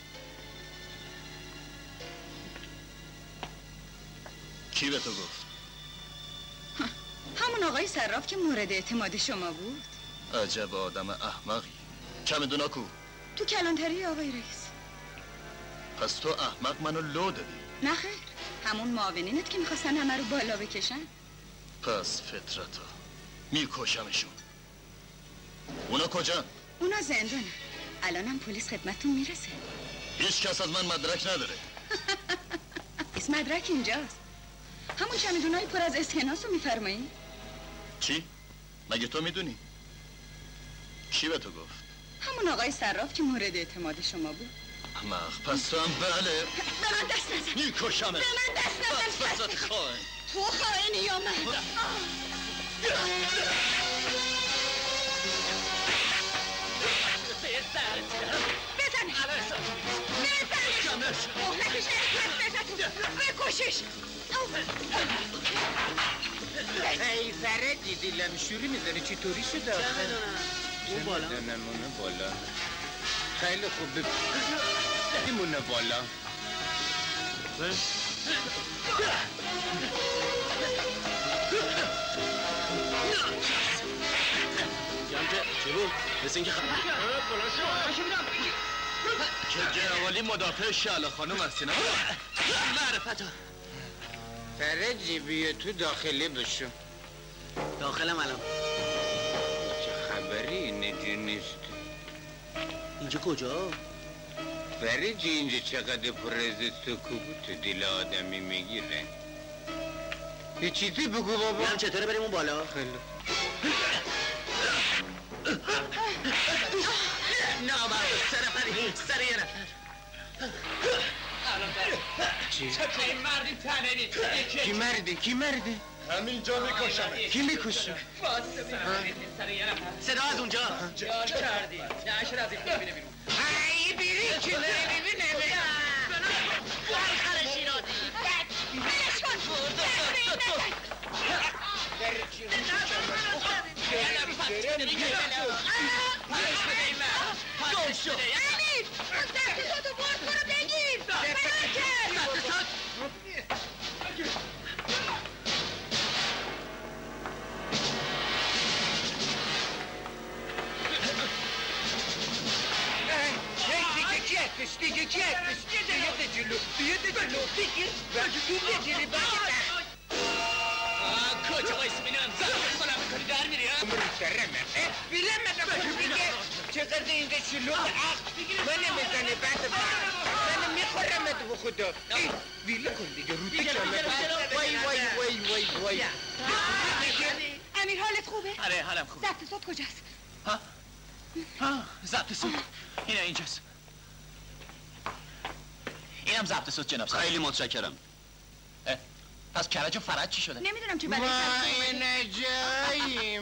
Speaker 13: کی به تو گفت؟
Speaker 1: همون آقای صراف که مورد اعتماد شما بود.
Speaker 13: عجب آدم احمقی. چمدونا کو؟
Speaker 1: تو کلانتری آقای رئیس.
Speaker 13: پس تو احمق منو لو دادی.
Speaker 1: نه خیر، همون معاونینت که میخواستن همه رو بالا بکشن.
Speaker 13: پس فطرتا میکشمشون. اونا کجا؟
Speaker 1: اونا زندانه. الانم پلیس خدمتتون میرسه.
Speaker 13: هیچ کس از من مدرک نداره.
Speaker 1: اسم مدرک اینجاست. همون چمدونای پر از اسکناس رو میفرمایی؟
Speaker 13: چی؟ مگه تو میدونی؟ کی به تو گفت؟
Speaker 1: همون آقای صراف که مورد اعتماد شما بود.
Speaker 13: احمق، پس تو هم بله.
Speaker 1: به من دست نزن.
Speaker 13: میکشمت.
Speaker 1: به من دست نزن.
Speaker 13: فساد خائن.
Speaker 1: تو خائنی یا من؟ بزن. بزنش. مهلکش نمیتونست بکشش.
Speaker 14: ای فرد دیدی لمشوری میزنی چطوری شده؟
Speaker 9: چه میدونم اون بالا
Speaker 14: اونه بالا خیلی خوب بمونه بالا
Speaker 8: چی بود؟ مثل اینکه که جنوالی مدافع شعله خانم هستی نه؟
Speaker 2: معرفتا
Speaker 14: فرجی بیا تو داخلی بشو
Speaker 9: داخلم الان.
Speaker 14: چه خبری اینجا نیست؟
Speaker 9: اینجا کجا؟
Speaker 14: فرجی اینجا چقدر پر از سکوت دل آدمی میگیره. یه چیزی بگو بابا.
Speaker 9: میگم چطوره بریم اون بالا؟
Speaker 14: خیلی
Speaker 2: نه بابا سر یه نفر
Speaker 14: چی؟
Speaker 2: چطور این مردی تنه
Speaker 14: کی مرده؟
Speaker 8: همینجا میکشم.
Speaker 14: کی میکشه؟
Speaker 2: صدا از اونجا جا کردی نشر از این ببینه بیرون
Speaker 14: ای بیری که نمیبینه
Speaker 2: آخر شیرازی
Speaker 1: بلش کن. امیر دستیساتو برد برو بگیر.
Speaker 14: دیگه کی هستش؟ بیاد جلو بگیر تو بگیری
Speaker 2: کجا وایس بینم زن کنم میکنی در میری ها؟
Speaker 14: بیلم دیگه چقدر اینجا شلوغ منو میزنه بعد منو میخورم تو خدا بیله کن دیگه رو وای
Speaker 1: امیر حالت خوبه؟
Speaker 2: آره حالم خوبه.
Speaker 1: ضبط صوت کجاست؟
Speaker 2: ضبط صوت اینه اینجاست. اینم ضبط صوت جناب صاحب.
Speaker 15: خیلی متشکرم.
Speaker 2: پس کرج و فرج چی شده؟
Speaker 1: نمیدونم چه برای
Speaker 14: ما این جاییم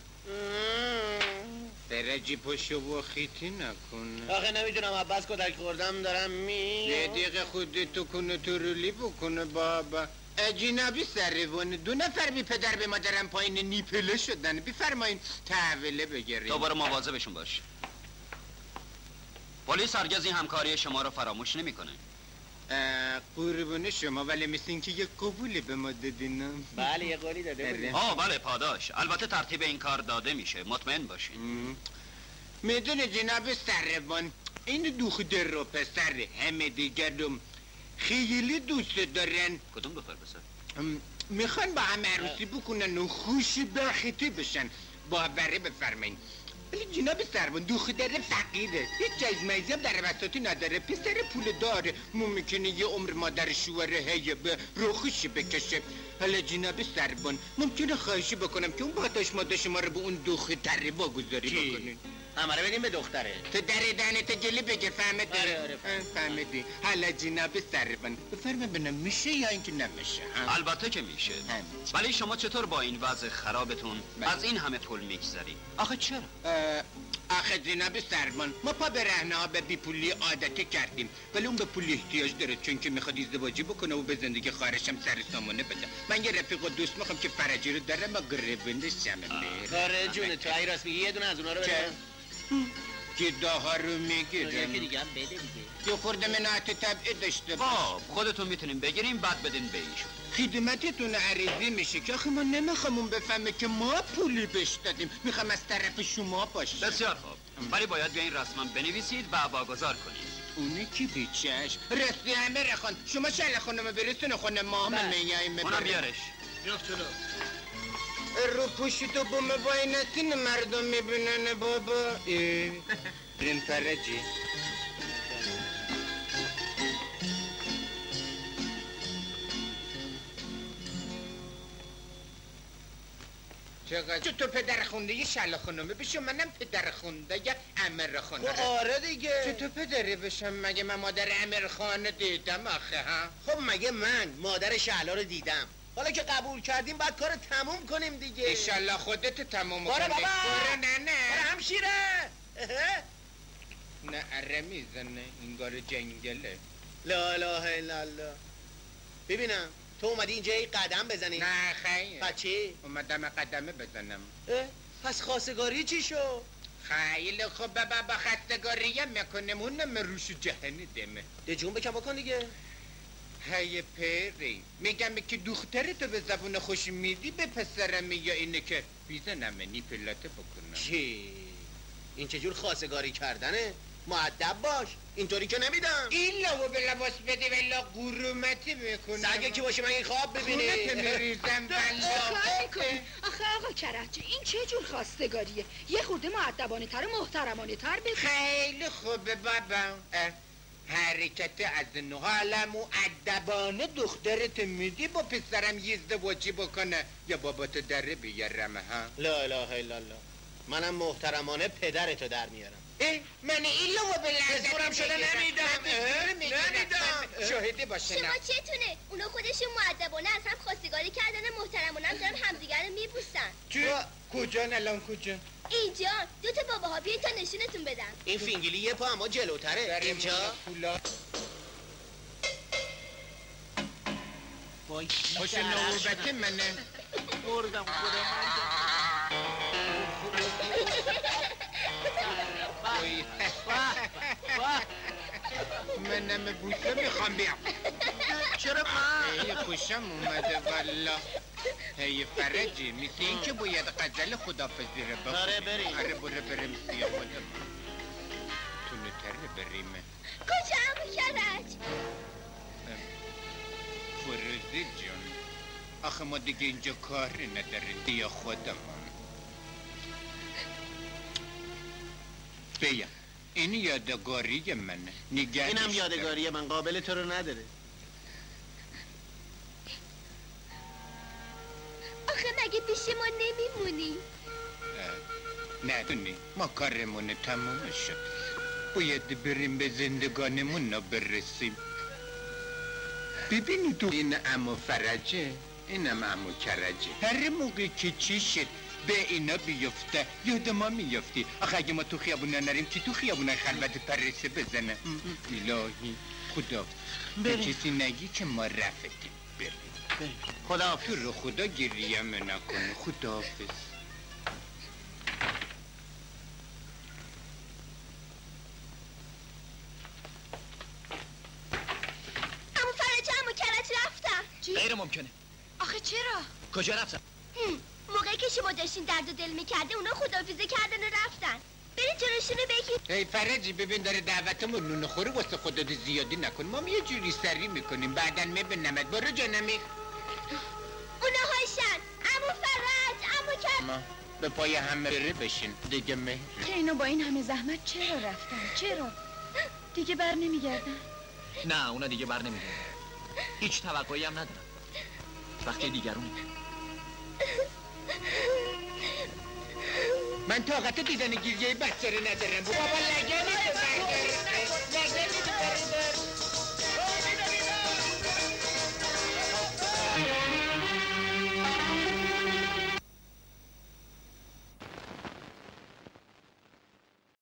Speaker 14: درجی پشو و خیتی نکن.
Speaker 9: آخه نمیدونم عباس کدک خوردم دارم
Speaker 14: یه دقیقه خودتو کنه تو رولی بکنه بابا. اجنبی سروانه 2 نفر بی پدر به مادرم پایین نیپله شدن. بفرمایین تحویله بگیریم.
Speaker 15: تو برو مواظبشون باش. پلیس هرگز این همکاری شما رو فراموش نمیکنه.
Speaker 14: قربون شما ولی مثل اینکه یه قبولی به ما دادین.
Speaker 9: بله یه قولی داده بودیم.
Speaker 15: بله پاداش، البته ترتیب این کار داده میشه، مطمئن باشین.
Speaker 14: میدونه جناب سربان این دختر رو پسر همه دیگرم خیلی دوست دارن.
Speaker 15: کدوم دختر پسر؟
Speaker 14: میخوان با هم عروسی بکنن و خوشی بخیتی بشن. باوره بفرمایین. ولی جناب سربان دختر فقیره، هیچ جایز میزی هم در وسطی نداره، پسر پول داره، ممکنه یه عمر مادر شوهر هی به روخوشی بکشه. حالا جناب سربان ممکنه خواهشی بکنم که اون پاداش ماده شما رو به اون دختره واگذاری بکنین.
Speaker 9: همه رو بدیم به دختره.
Speaker 14: تو در دهنت جلی بگه فهمدی؟
Speaker 9: آره
Speaker 14: فهمدی. حالا جناب سربان بفرمه ببینم میشه یا اینکه نمیشه؟
Speaker 15: البته که میشه. ولی شما چطور با این وضع خرابتون از این همه پول میگذری؟ آخه چرا؟
Speaker 14: آخه جناب سربان ما پا به رهنه ها به بیپولی عادتی کردیم، ولی اون به پول احتیاج داره چون که میخواد ازدواجی بکنه و به زندگی خواهرشم سر سامانه بده. من یه رفیق و دوست میخوام که فرجی رو داره ما گربندشم.
Speaker 9: کاره جونه تو ای راست میگی یه دونه از اونا رو بده.
Speaker 14: گیداها رو میگیرم.
Speaker 9: یکی دیگه هم بده دیگه.
Speaker 14: یه خورده مناعت طبعی داشته
Speaker 15: خب خودتون میتونیم بگیریم بعد بدین به ایشون.
Speaker 14: خدمتتون عریضی میشه که آخه ما نمیخوام اون بفهمه که ما پولی بهش دادیم، میخوام از طرف شما باشه.
Speaker 15: بسیار خوب، ولی باید بیاین رسما بنویسید و واگذار کنید.
Speaker 14: اونی کی بیچش؟ راستی همه رخون شما شل خونم برسون خونه ما هم میاییم.
Speaker 15: اونم بیارش.
Speaker 9: بیاف جلو.
Speaker 14: رو پوشیتو با مباینتین مردم میبینن بابا. بریم فرجی. چه تو پدر خونده یه شل خونمه بشم، منم پدر خونده یه امر خانه.
Speaker 9: آره دیگه.
Speaker 14: چه تو پدری بشم؟ مگه من مادر امر خانه دیدم آخه ها؟
Speaker 9: خب مگه من مادر شهلا رو دیدم؟ حالا که قبول کردیم بعد کار تموم کنیم دیگه.
Speaker 14: ایشالله خودت تموم کنی.
Speaker 9: باره بابا.
Speaker 14: نه
Speaker 9: باره همشیره.
Speaker 14: نه اره میزنه اینگار جنگله.
Speaker 9: لا اله الا الله. ببینم تو اومدی اینجا قدم بزنی؟
Speaker 14: نه خیلی.
Speaker 9: بچه؟
Speaker 14: اومدم قدمه بزنم.
Speaker 9: پس خواستگاری چی شو؟
Speaker 14: خیلی خوب بابا خواستگاری میکنم اونم روش جهنی دمه.
Speaker 9: ده جون بکن بکن دیگه.
Speaker 14: هی پری میگم که دخترتو به زبون خوش میدی به پسرم یا اینه که بیزنم نیپلاته بکنم.
Speaker 9: چی؟ این چجور خواستگاری کردنه؟ مؤدب باش اینطوری که نمیدم.
Speaker 14: این لبو به لباس بده ولا قرومتی میکنم.
Speaker 9: سگه که باشه من این خواب ببینی.
Speaker 14: خونت میریزم بلا.
Speaker 1: آخه آقا کرجی این چه جور خواستگاریه؟ یه خورده مؤدبانه تر و محترمانه تر بده.
Speaker 14: خیلی خوبه بابا. حرکت از حالا مؤدبانه دخترت میدی با پسرم یه ازدواجی بکنه یا باباتو دره بیارم ها؟
Speaker 9: لا اله الا الله. منم محترمانه پدرتو در میارم.
Speaker 14: من این لو به
Speaker 9: لحظه
Speaker 14: شده نمیدم. شاهده باشه.
Speaker 10: شما چتونه؟ اونا خودشون مؤدبانه از هم خواستگاری کردن محترمانه هم دارن همدیگر رو میبوسن.
Speaker 14: کجا الان کجا؟
Speaker 10: اینجا دو تا باباها بیاین تا نشونتون بدم.
Speaker 9: این فینگلی یه پا اما جلوتره. اینجا
Speaker 14: خوش نوبت منه.
Speaker 9: بردم
Speaker 14: منم بوسه میخوام بیام.
Speaker 9: چرا من؟
Speaker 14: هی خوشم اومده والا. هی فرجی مثل این که باید غزل خدافزی رو بخونیم.
Speaker 9: آره بریم.
Speaker 14: آره بریم سیاه خودم. تونه تره بریم.
Speaker 10: کجا همون کرج؟
Speaker 14: فروزی جون آخه ما دیگه اینجا کاری نداریم بیا خودمون. بیا این یادگاری منه نگه.
Speaker 9: اینم یادگاری من قابل تو رو نداره.
Speaker 10: آخه مگه پیش ما نمیمونی؟
Speaker 14: ندونی ما کارمون تموم شد، باید بریم به زندگانمون رو برسیم. ببینی تو این عمو فرجه اینم عمو کرجه. هر موقع که چی شد به اینا بیفته یاد ما میفتی. آخه اگه ما تو خیابونه نریم چی تو خیابونه خلوت پرسه بزنه؟ الهی خدا به کسی نگی که ما رفتیم. بریم خدا تو رو خدا گریم نکنه. خداحافظ.
Speaker 2: ممکنه.
Speaker 1: آخه چرا؟
Speaker 2: کجا رفتن؟
Speaker 10: موقعی که شما داشتین درد و دل میکرده اونا خداحافظی کردن و رفتن. برید جلوشونو بگید.
Speaker 14: ای فرجی ببین داره دعوتمون نون خوره واسه خودت زیادی نکن. ما یه جوری سری میکنیم بعدن میبینمت. برو جانمی.
Speaker 10: اونا هاشن. عمو فرج، عمو کرد.
Speaker 14: ما به پای همه بره بشین دیگه مهر.
Speaker 1: که اینو با این همه زحمت چرا رفتن؟ چرا؟ دیگه بر نمیگردن؟
Speaker 2: نه اونا دیگه بر نمیگردن. هیچ توقعی هم ندارم. وقتی دیگرونه.
Speaker 14: من طاقت دیدن گریه بچه رو ندارم. بابا لگنی